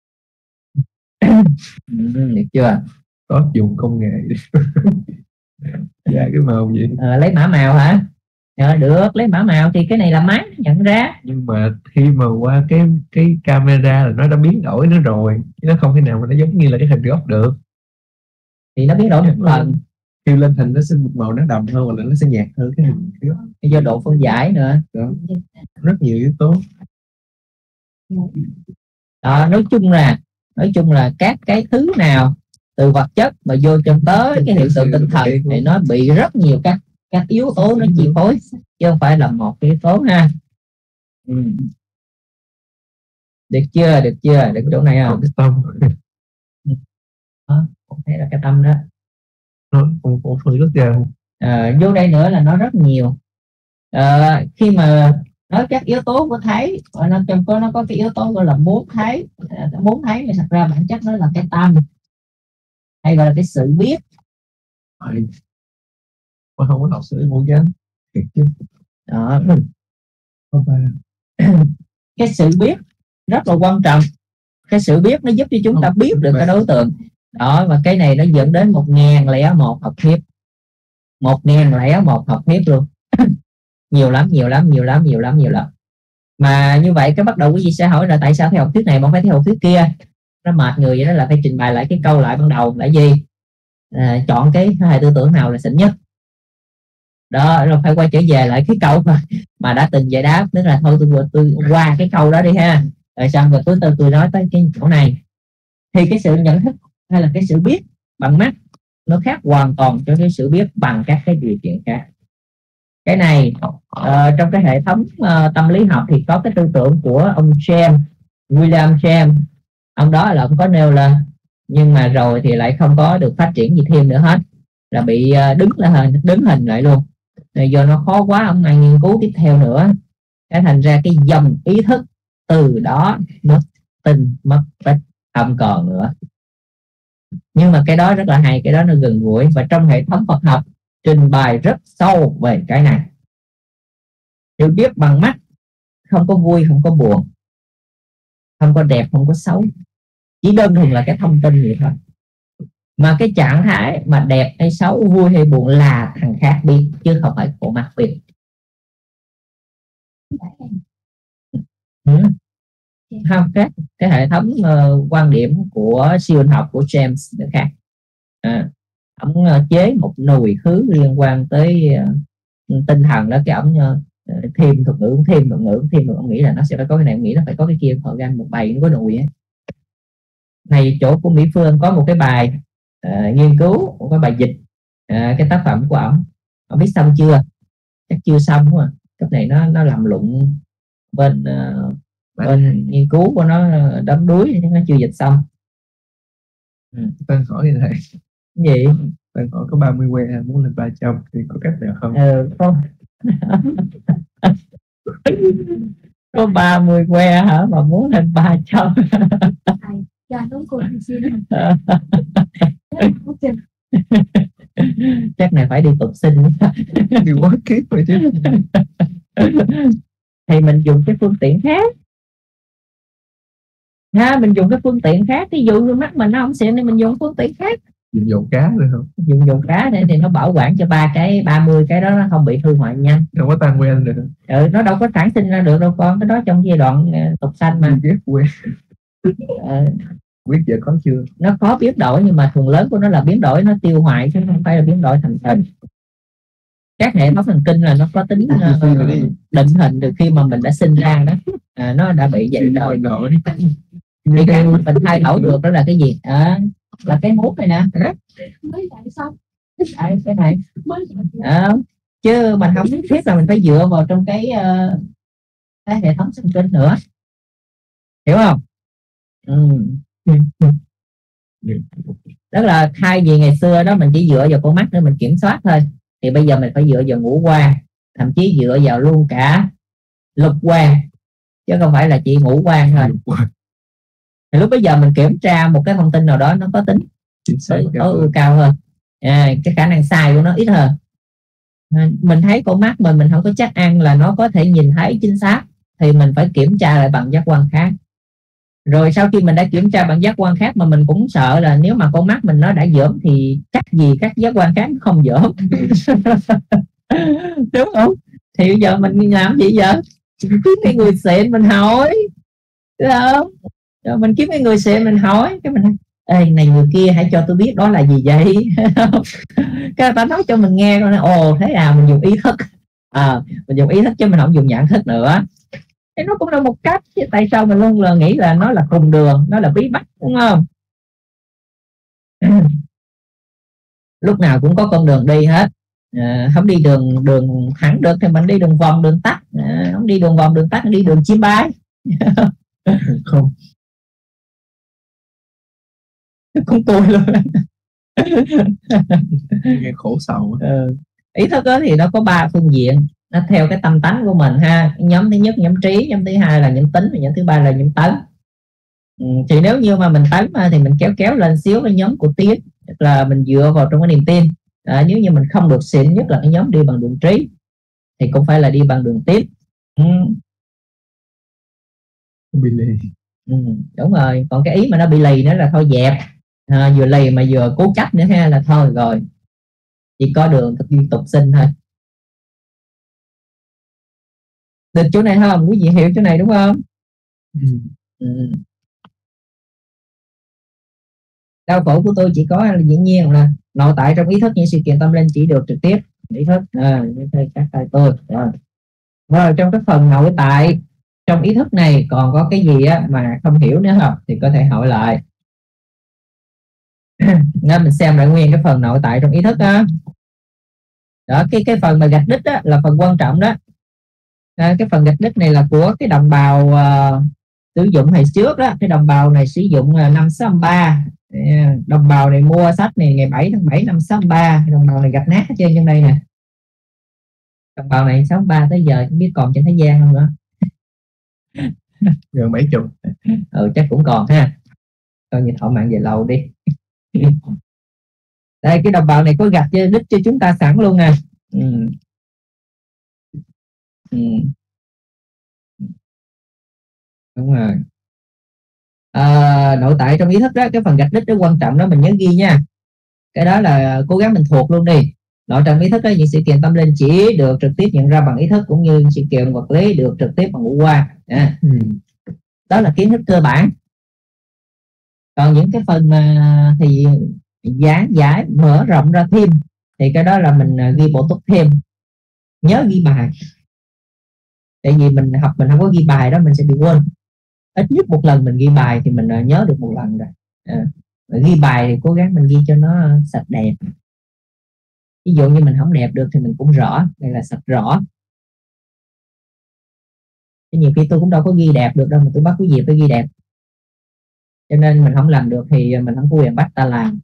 Được chưa? Có dùng công nghệ dạ cái màu gì? À, lấy mã màu hả? À, được, lấy mã màu thì cái này là máy nhận ra. Nhưng mà khi mà qua cái cái camera là nó đã biến đổi nó rồi, chứ nó không thể nào mà nó giống như là cái hình gốc được. Thì nó biến đổi một lần, khi lên hình nó sẽ màu nó đậm hơn hoặc là nó sẽ nhạt hơn cái hình trước. Do độ phân giải nữa đó. Rất nhiều yếu tố. Đó, nói chung là nói chung là các cái thứ nào từ vật chất mà vô cho tới cái hiện tượng tinh thần thì nó bị rất nhiều các các yếu tố nó chi phối chứ không phải là một cái yếu tố ha. Ừ. Được chưa, được chưa, được chỗ này không? Cái tâm đó, cũng thấy là cái tâm đó nó cũng cũng phân rất ra. À, vô đây nữa là nó rất nhiều. À, khi mà nói các yếu tố của thấy nó trong có nó có cái yếu tố gọi là muốn thấy. À, muốn thấy thì thật ra bản chất nó là cái tâm hay gọi là cái sự biết. Rồi mà không có học sử môn danh thiệt chứ. Đó. Không phải. Cái sự biết rất là quan trọng. Cái sự biết nó giúp cho chúng ta biết được cái đối tượng đó, và cái này nó dẫn đến một ngàn lẻ một học thuyết, một ngàn lẻ một học thuyết luôn. nhiều lắm nhiều lắm nhiều lắm nhiều lắm nhiều lắm. Mà như vậy cái bắt đầu quý vị sẽ hỏi là tại sao theo học thuyết này mà không phải theo học thuyết kia, nó mệt người vậy đó, là phải trình bày lại cái câu lại ban đầu là gì, à, chọn cái hệ tư tưởng nào là xịn nhất đó, rồi phải quay trở về lại cái câu mà, mà đã từng giải đáp, tức là thôi tôi, tôi qua cái câu đó đi ha, rồi xong rồi cuối tôi tôi nói tới cái chỗ này. Thì cái sự nhận thức hay là cái sự biết bằng mắt nó khác hoàn toàn cho cái sự biết bằng các cái điều kiện khác. Cái này uh, trong cái hệ thống uh, tâm lý học thì có cái tư tưởng của ông James, William James. Ông đó là ông có nêu lên, nhưng mà rồi thì lại không có được phát triển gì thêm nữa hết, là bị uh, đứng là hình đứng hình lại luôn. Rồi do nó khó quá ông này nghiên cứu tiếp theo nữa, cái thành ra cái dòng ý thức từ đó mất tinh mất tích, không còn nữa. Nhưng mà cái đó rất là hay, cái đó nó gần gũi, và trong hệ thống Phật học trình bày rất sâu về cái này. Hiểu biết bằng mắt không có vui không có buồn, không có đẹp không có xấu, chỉ đơn thuần là cái thông tin vậy thôi. Mà cái trạng thái mà đẹp hay xấu, vui hay buồn là thằng khác biết, chứ không phải của mắt biết. Ừ. Không, khác cái hệ thống uh, quan điểm của siêu anh học của James được khác. À, ông uh, chế một nùi thứ liên quan tới uh, tinh thần đó, cái ông uh, thêm thuật ngữ thêm thuật ngữ thêm thuật, ông nghĩ là nó sẽ phải có cái này, ông nghĩ nó phải có cái kia, họ gan một bài nó có nùi ấy. Này chỗ của Mỹ Phương có một cái bài uh, nghiên cứu, một cái bài dịch uh, cái tác phẩm của ông, ông biết xong chưa? Chắc chưa xong đúng không? Cái này nó nó làm luận bên uh, bên nghiên cứu của nó đắm đuối, nó chưa dịch xong. Ừ. Tôi hỏi như này gì? Tôi hỏi có ba mươi que muốn lên ba trăm thì có cách nào không? Ừ, có. Có ba mươi que hả mà muốn lên ba trăm? Chắc này phải đi tục sinh. Đi quá kiếp rồi chứ. Thì mình dùng cái phương tiện khác ha, mình dùng cái phương tiện khác. Ví dụ như mắt mình nó không xịn thì mình dùng phương tiện khác, dùng dầu cá được không? Dùng dầu cá để thì nó bảo quản cho ba cái ba mươi cái đó nó không bị hư hoại nhanh, đâu có tan quen được. Ừ, nó đâu có sản sinh ra được đâu con, cái đó trong giai đoạn uh, tục sanh mà. Ghét quen. uh, Biết giờ có chưa? Nó có biến đổi, nhưng mà phần lớn của nó là biến đổi nó tiêu hoại chứ không phải là biến đổi thành hình. Các hệ thống thần kinh là nó có tính uh, định hình từ khi mà mình đã sinh ra đó, à, nó đã bị vậy rồi. Thì cái mình thay đổi được đó là cái gì? À, là cái mút này nè, mới dạy xong à, cái này à, chứ mình không nhất thiết là mình phải dựa vào trong cái uh, cái hệ thống thần kinh nữa, hiểu không? Ừ. Tức là thay vì ngày xưa đó mình chỉ dựa vào con mắt để mình kiểm soát thôi, thì bây giờ mình phải dựa vào ngũ quan, thậm chí dựa vào luôn cả lục quan, chứ không phải là chỉ ngũ quan thôi. Thì lúc bây giờ mình kiểm tra một cái thông tin nào đó nó có tính tối ưu cao hơn, à, cái khả năng sai của nó ít hơn. À, mình thấy con mắt mình mình không có chắc ăn là nó có thể nhìn thấy chính xác, thì mình phải kiểm tra lại bằng giác quan khác. Rồi sau khi mình đã kiểm tra bằng giác quan khác mà mình cũng sợ là nếu mà con mắt mình nó đã dởm thì chắc gì các giác quan khác không dởm. Đúng không? Thì bây giờ mình làm gì vậy? Mình kiếm cái người xịn mình hỏi, đúng không? Rồi mình kiếm cái người xịn mình hỏi, cái mình ê này người kia hãy cho tôi biết đó là gì vậy. Cái ta nói cho mình nghe, con ồ thế à, mình dùng ý thức, à, mình dùng ý thức chứ mình không dùng nhận thức nữa. Thế nó cũng là một cách, chứ tại sao mình luôn là nghĩ là nó là cùng đường, nó là bí bách, đúng không? Lúc nào cũng có con đường đi hết, à, không đi đường đường thẳng được thì mình đi đường vòng đường tắt, à, không đi đường vòng đường tắt đi đường chim bay. Không, Cũng tôi luôn. nghe khổ sầu. Ừ. Ý thức đó thì nó có ba phương diện, nó theo cái tâm tánh của mình ha. Nhóm thứ nhất nhóm trí, nhóm thứ hai là nhóm tính, và nhóm thứ ba là nhóm tấn. Ừ, thì nếu như mà mình tấn mà thì mình kéo kéo lên xíu cái nhóm của tiến, tức là mình dựa vào trong cái niềm tin. À, nếu như mình không được xịn nhất là cái nhóm đi bằng đường trí thì cũng phải là đi bằng đường tiến. Ừ. Bị lì. Ừ, đúng rồi. Còn cái ý mà nó bị lì nữa là thôi dẹp, à, vừa lì mà vừa cố chấp nữa ha, là thôi rồi, chỉ có đường liên tục sinh thôi. Được chỗ này không? Quý vị hiểu chỗ này đúng không? Ừ. Ừ. Đau khổ của tôi chỉ có là dĩ nhiên là nội tại trong ý thức, những sự kiện tâm linh chỉ được trực tiếp ý thức, à, như thế các thầy tôi rồi. Rồi trong cái phần nội tại trong ý thức này còn có cái gì á mà không hiểu nữa không thì có thể hỏi lại. Nên mình xem lại nguyên cái phần nội tại trong ý thức đó. Đó, cái cái phần mà gạch đích đó là phần quan trọng đó. À, cái phần gạch đích này là của cái đồng bào uh, sử dụng hồi trước đó. Cái đồng bào này sử dụng uh, năm sáu ba. Yeah. Đồng bào này mua sách này ngày bảy tháng bảy năm sáu ba. Đồng bào này gạch nát ở trên trên đây nè. Đồng bào này sáu ba tới giờ không biết còn trên thế gian không nữa. Gần bảy chục. Ừ chắc cũng còn ha. Coi như thọ mạng về lâu đi. Đây cái đồng bào này có gạch đích cho chúng ta sẵn luôn nè. Ừ. Ừ. Đúng rồi. À, nội tại trong ý thức đó, cái phần gạch đích đó quan trọng đó mình nhớ ghi nha. Cái đó là cố gắng mình thuộc luôn đi. Nội trong ý thức đó, những sự kiện tâm linh chỉ được trực tiếp nhận ra bằng ý thức, cũng như sự kiện vật lý được trực tiếp bằng ngũ quan. À, Ừ. đó là kiến thức cơ bản. Còn những cái phần mà thì giảng giải mở rộng ra thêm thì cái đó là mình ghi bổ túc thêm. Nhớ ghi bài, tại vì mình học mình không có ghi bài đó mình sẽ bị quên. Ít nhất một lần mình ghi bài thì mình nhớ được một lần rồi. À, ghi bài thì cố gắng mình ghi cho nó sạch đẹp. Ví dụ như mình không đẹp được thì mình cũng rõ, đây là sạch rõ. Chứ nhiều khi tôi cũng đâu có ghi đẹp được đâu mà tôi bắt quý vị phải ghi đẹp, cho nên mình không làm được thì mình không có quyền bắt ta làm.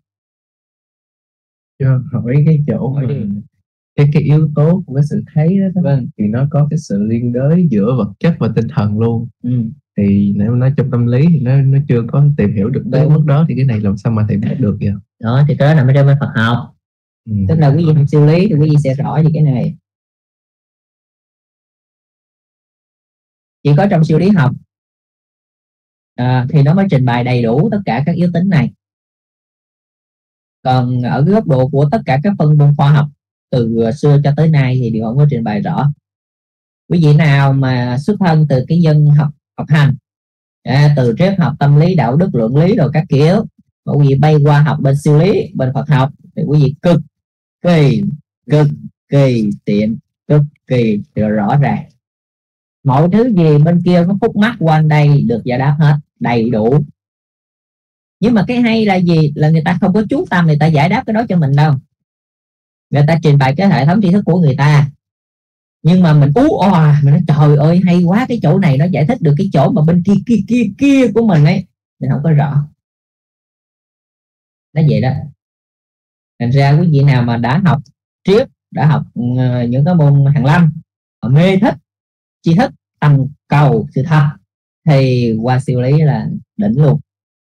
Cho hỏi cái chỗ mà cái cái yếu tố của cái sự thấy đó, đó Vâng. thì nó có cái sự liên đới giữa vật chất và tinh thần luôn. Ừ. Thì nếu nói trong tâm lý thì nó nó chưa có tìm hiểu được tới mức đó, thì cái này làm sao mà tìm hiểu được vậy? Đó thì cái đó nằm ở trong bên Phật học. Ừ. Tức là quý vị học siêu lý thì quý vị sẽ rõ về cái này. Chỉ có trong siêu lý học à, thì nó mới trình bày đầy đủ tất cả các yếu tính này. Còn ở cái góc độ của tất cả các phân môn khoa học từ xưa cho tới nay thì đều không có trình bày rõ. Quý vị nào mà xuất thân từ cái dân học học hành, à, từ triết học, tâm lý, đạo đức, luận lý rồi các kiểu, mà quý vị bay qua học bên siêu lý, bên Phật học thì quý vị cực kỳ cực kỳ tiện, cực kỳ rõ ràng. Mọi thứ gì bên kia có khúc mắc qua đây được giải đáp hết đầy đủ. Nhưng mà cái hay là gì? Là người ta không có chú tâm người ta giải đáp cái đó cho mình đâu. Người ta trình bày cái hệ thống tri thức của người ta, nhưng mà mình ú òa, mình nói trời ơi hay quá, cái chỗ này nó giải thích được cái chỗ mà bên kia kia kia kia của mình ấy, mình không có rõ. Nó vậy đó. Thành ra quý vị nào mà đã học triết, đã học uh, những cái môn hàn lâm, mê thích tri thức, tầm cầu sự thật thì qua siêu lý là đỉnh luôn.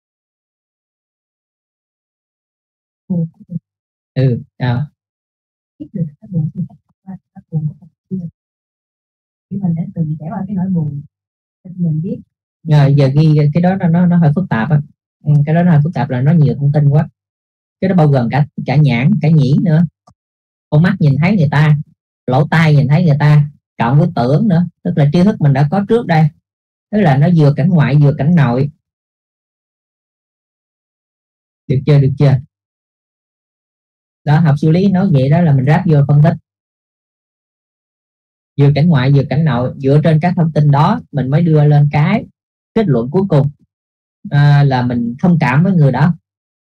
Ừ, sao? Biết được cái buồn thì cái buồn của mình khi mình đã từng trải qua cái nỗi buồn thì mình biết. Rồi giờ ghi cái đó nó nó, nó hơi phức tạp á. Cái đó nó hơi phức tạp là nó nhiều thông tin quá. Cái đó bao gồm cả cả nhãn, cả nhĩ nữa. Con mắt nhìn thấy người ta, lỗ tai nhìn thấy người ta, cộng với tưởng nữa, tức là tri thức mình đã có trước đây. Tức là nó vừa cảnh ngoại vừa cảnh nội. Được chưa, được chưa? Đó, học siêu lý nói vậy đó là mình ráp vô phân tích vừa cảnh ngoại vừa cảnh nội, dựa trên các thông tin đó mình mới đưa lên cái kết luận cuối cùng, à, là mình thông cảm với người đó.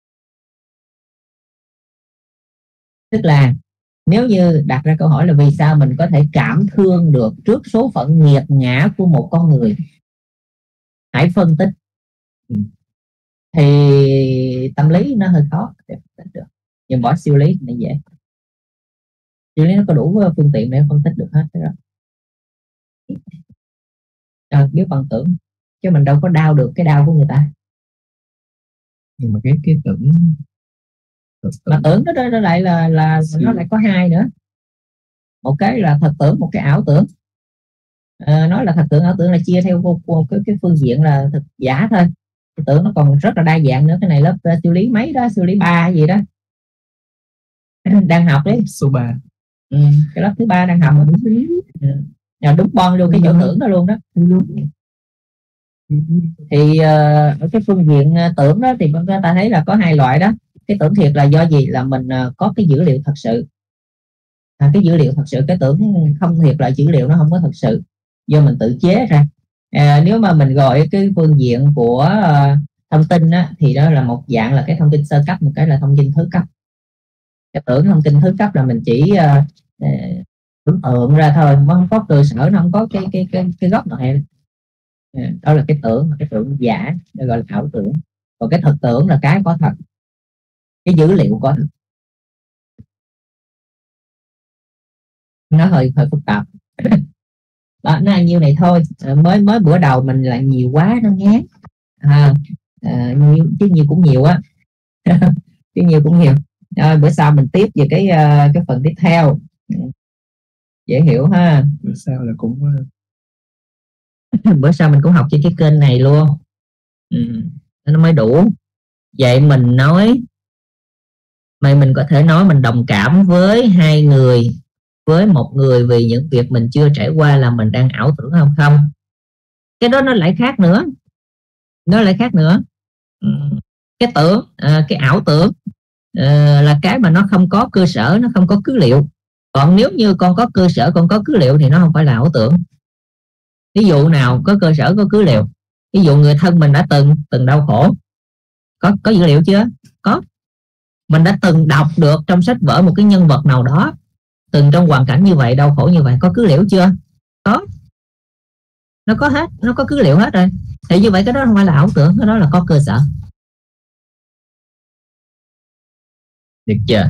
Tức là nếu như đặt ra câu hỏi là vì sao mình có thể cảm thương được trước số phận nghiệt ngã của một con người, hãy phân tích. Thì tâm lý nó hơi khó để phân tích được, nhưng bỏ siêu lý thì dễ. Siêu lý nó có đủ phương tiện để phân tích được hết đó. À, biết bằng tưởng chứ mình đâu có đau được cái đau của người ta. Nhưng mà cái cái tưởng, tưởng mà tưởng đó, đó, đó lại là là nó lại có hai nữa. Một cái là thật tưởng, một cái ảo tưởng. À, nói là thật tưởng ảo tưởng là chia theo vô, vô, cái, cái phương diện là thực giả thôi. Cái tưởng nó còn rất là đa dạng nữa. Cái này lớp uh, siêu lý mấy đó, siêu lý ba gì đó đang học đấy, số ba. Ừ, cái lớp thứ ba đang học. Ừ. Đúng bon luôn cái chỗ tưởng đó luôn đó. Thì uh, ở cái phương diện uh, tưởng đó thì chúng ta thấy là có hai loại đó. Cái tưởng thiệt là do gì? Là mình uh, có cái dữ liệu thật sự. À, cái dữ liệu thật sự. Cái tưởng không thiệt là dữ liệu nó không có thật sự, do mình tự chế ra. À, nếu mà mình gọi cái phương diện của uh, thông tin á, thì đó là một dạng là cái thông tin sơ cấp, một cái là thông tin thứ cấp. Cái tưởng thông tin thứ cấp là mình chỉ uh, uh, tưởng tượng ra thôi, nó không có cơ sở, nó không có cái cái cái cái gốc nào hết. Đó là cái tưởng, cái tưởng giả, nó gọi là ảo tưởng. Còn cái thực tưởng là cái có thật, cái dữ liệu có thật. Nó hơi hơi phức tạp. Đó, nó là nhiêu này thôi. À, mới mới bữa đầu mình là nhiều quá nó ngán. À, à, nhiều, chứ nhiều cũng nhiều á. Chứ nhiều cũng nhiều. Rồi, bữa sau mình tiếp về cái uh, cái phần tiếp theo. Dễ hiểu ha. Bữa sau là cũng bữa sau mình cũng học trên cái kênh này luôn. Ừ, nó mới đủ. Vậy mình nói mày mình có thể nói mình đồng cảm với hai người, với một người vì những việc mình chưa trải qua là mình đang ảo tưởng không không? Cái đó nó lại khác nữa. Nó lại khác nữa. Ừ. Cái tưởng, à, cái ảo tưởng à, là cái mà nó không có cơ sở, nó không có cứ liệu. Còn nếu như con có cơ sở, con có cứ liệu thì nó không phải là ảo tưởng. Ví dụ nào có cơ sở, có cứ liệu? Ví dụ người thân mình đã từng từng đau khổ, có có dữ liệu chưa? Có. Mình đã từng đọc được trong sách vở một cái nhân vật nào đó từng trong hoàn cảnh như vậy, đau khổ như vậy, có cứ liệu chưa? Có. Nó có hết, nó có cứ liệu hết rồi. Thì như vậy cái đó không phải là ảo tưởng, cái đó là có cơ sở. Được chưa?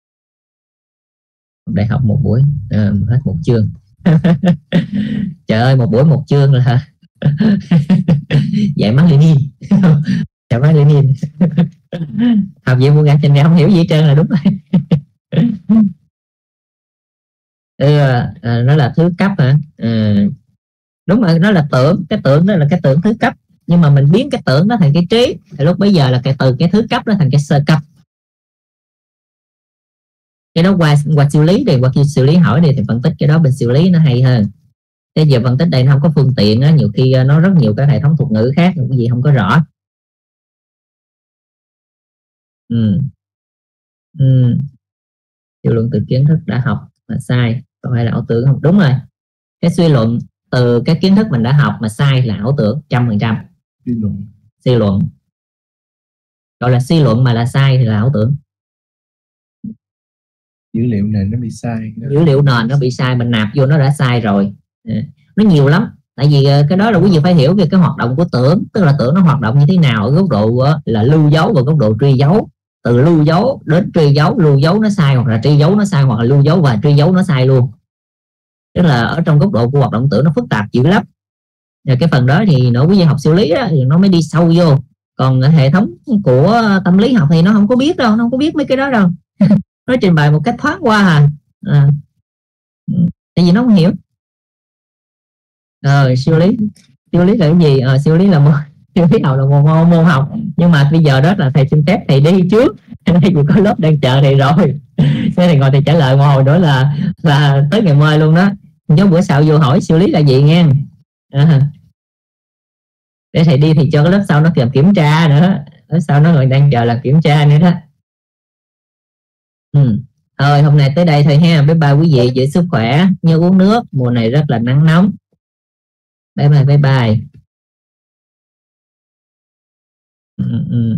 Đại học một buổi à, hết một chương. Trời ơi, một buổi một chương là dạy Mác Lênin. Dạy Mác Lênin. Học gì mua gạt trên này không hiểu gì hết trơn là đúng rồi. ừ, à, nó là thứ cấp hả? À, đúng rồi, nó là tưởng. Cái tưởng đó là cái tưởng thứ cấp, nhưng mà mình biến cái tưởng đó thành cái trí, thì lúc bây giờ là cái từ cái thứ cấp đó thành cái sơ cấp. Cái đó qua qua siêu lý thì qua khi siêu lý hỏi đi thì phân tích cái đó bên siêu lý nó hay hơn. Thế giờ phân tích đây nó không có phương tiện á, nhiều khi nó rất nhiều các hệ thống thuật ngữ khác, cái gì không có rõ. Ừ. Ừ. Suy luận từ kiến thức đã học mà sai, không phải là ảo tưởng không? Đúng rồi. Cái suy luận từ cái kiến thức mình đã học mà sai là ảo tưởng trăm phần trăm. suy luận. Suy luận. Gọi là suy luận mà là sai thì là ảo tưởng. Dữ liệu nền nó bị sai. Dữ liệu nền nó bị sai, mình nạp vô nó đã sai rồi. Nó nhiều lắm. Tại vì cái đó là quý vị phải hiểu về cái hoạt động của tưởng. Tức là tưởng nó hoạt động như thế nào ở góc độ là lưu dấu và góc độ truy dấu. Từ lưu dấu đến truy dấu, lưu dấu nó sai hoặc là truy dấu nó sai, hoặc là lưu dấu và truy dấu nó sai luôn. Tức là ở trong góc độ của hoạt động tưởng nó phức tạp dữ lắm. Và cái phần đó thì nội quý vị học siêu lý đó, thì nó mới đi sâu vô. Còn hệ thống của tâm lý học thì nó không có biết đâu, nó không có biết mấy cái đó đâu. Nó trình bày một cách thoáng qua à. à. Tại vì nó không hiểu. Ờ, siêu lý siêu lý là cái gì? Ờ, siêu lý là môn siêu lý học là một môn, môn học, nhưng mà bây giờ đó là thầy xin phép thầy đi trước, đây vì có lớp đang chờ thầy rồi. Thế thì ngồi thầy trả lời một hồi nữa là là tới ngày mai luôn đó. Chứ bữa sau vô hỏi siêu lý là gì nghe. À. Để thầy đi thì cho cái lớp sau nó kiểm kiểm tra nữa. Ở sau nó còn đang chờ là kiểm tra nữa đó. Ừ. Thôi hôm nay tới đây thôi ha. Bye bye quý vị, giữ sức khỏe, nhớ uống nước, mùa này rất là nắng nóng. Bye bye bye bye. Ừ, ừ.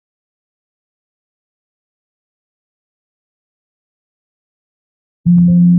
Ừ.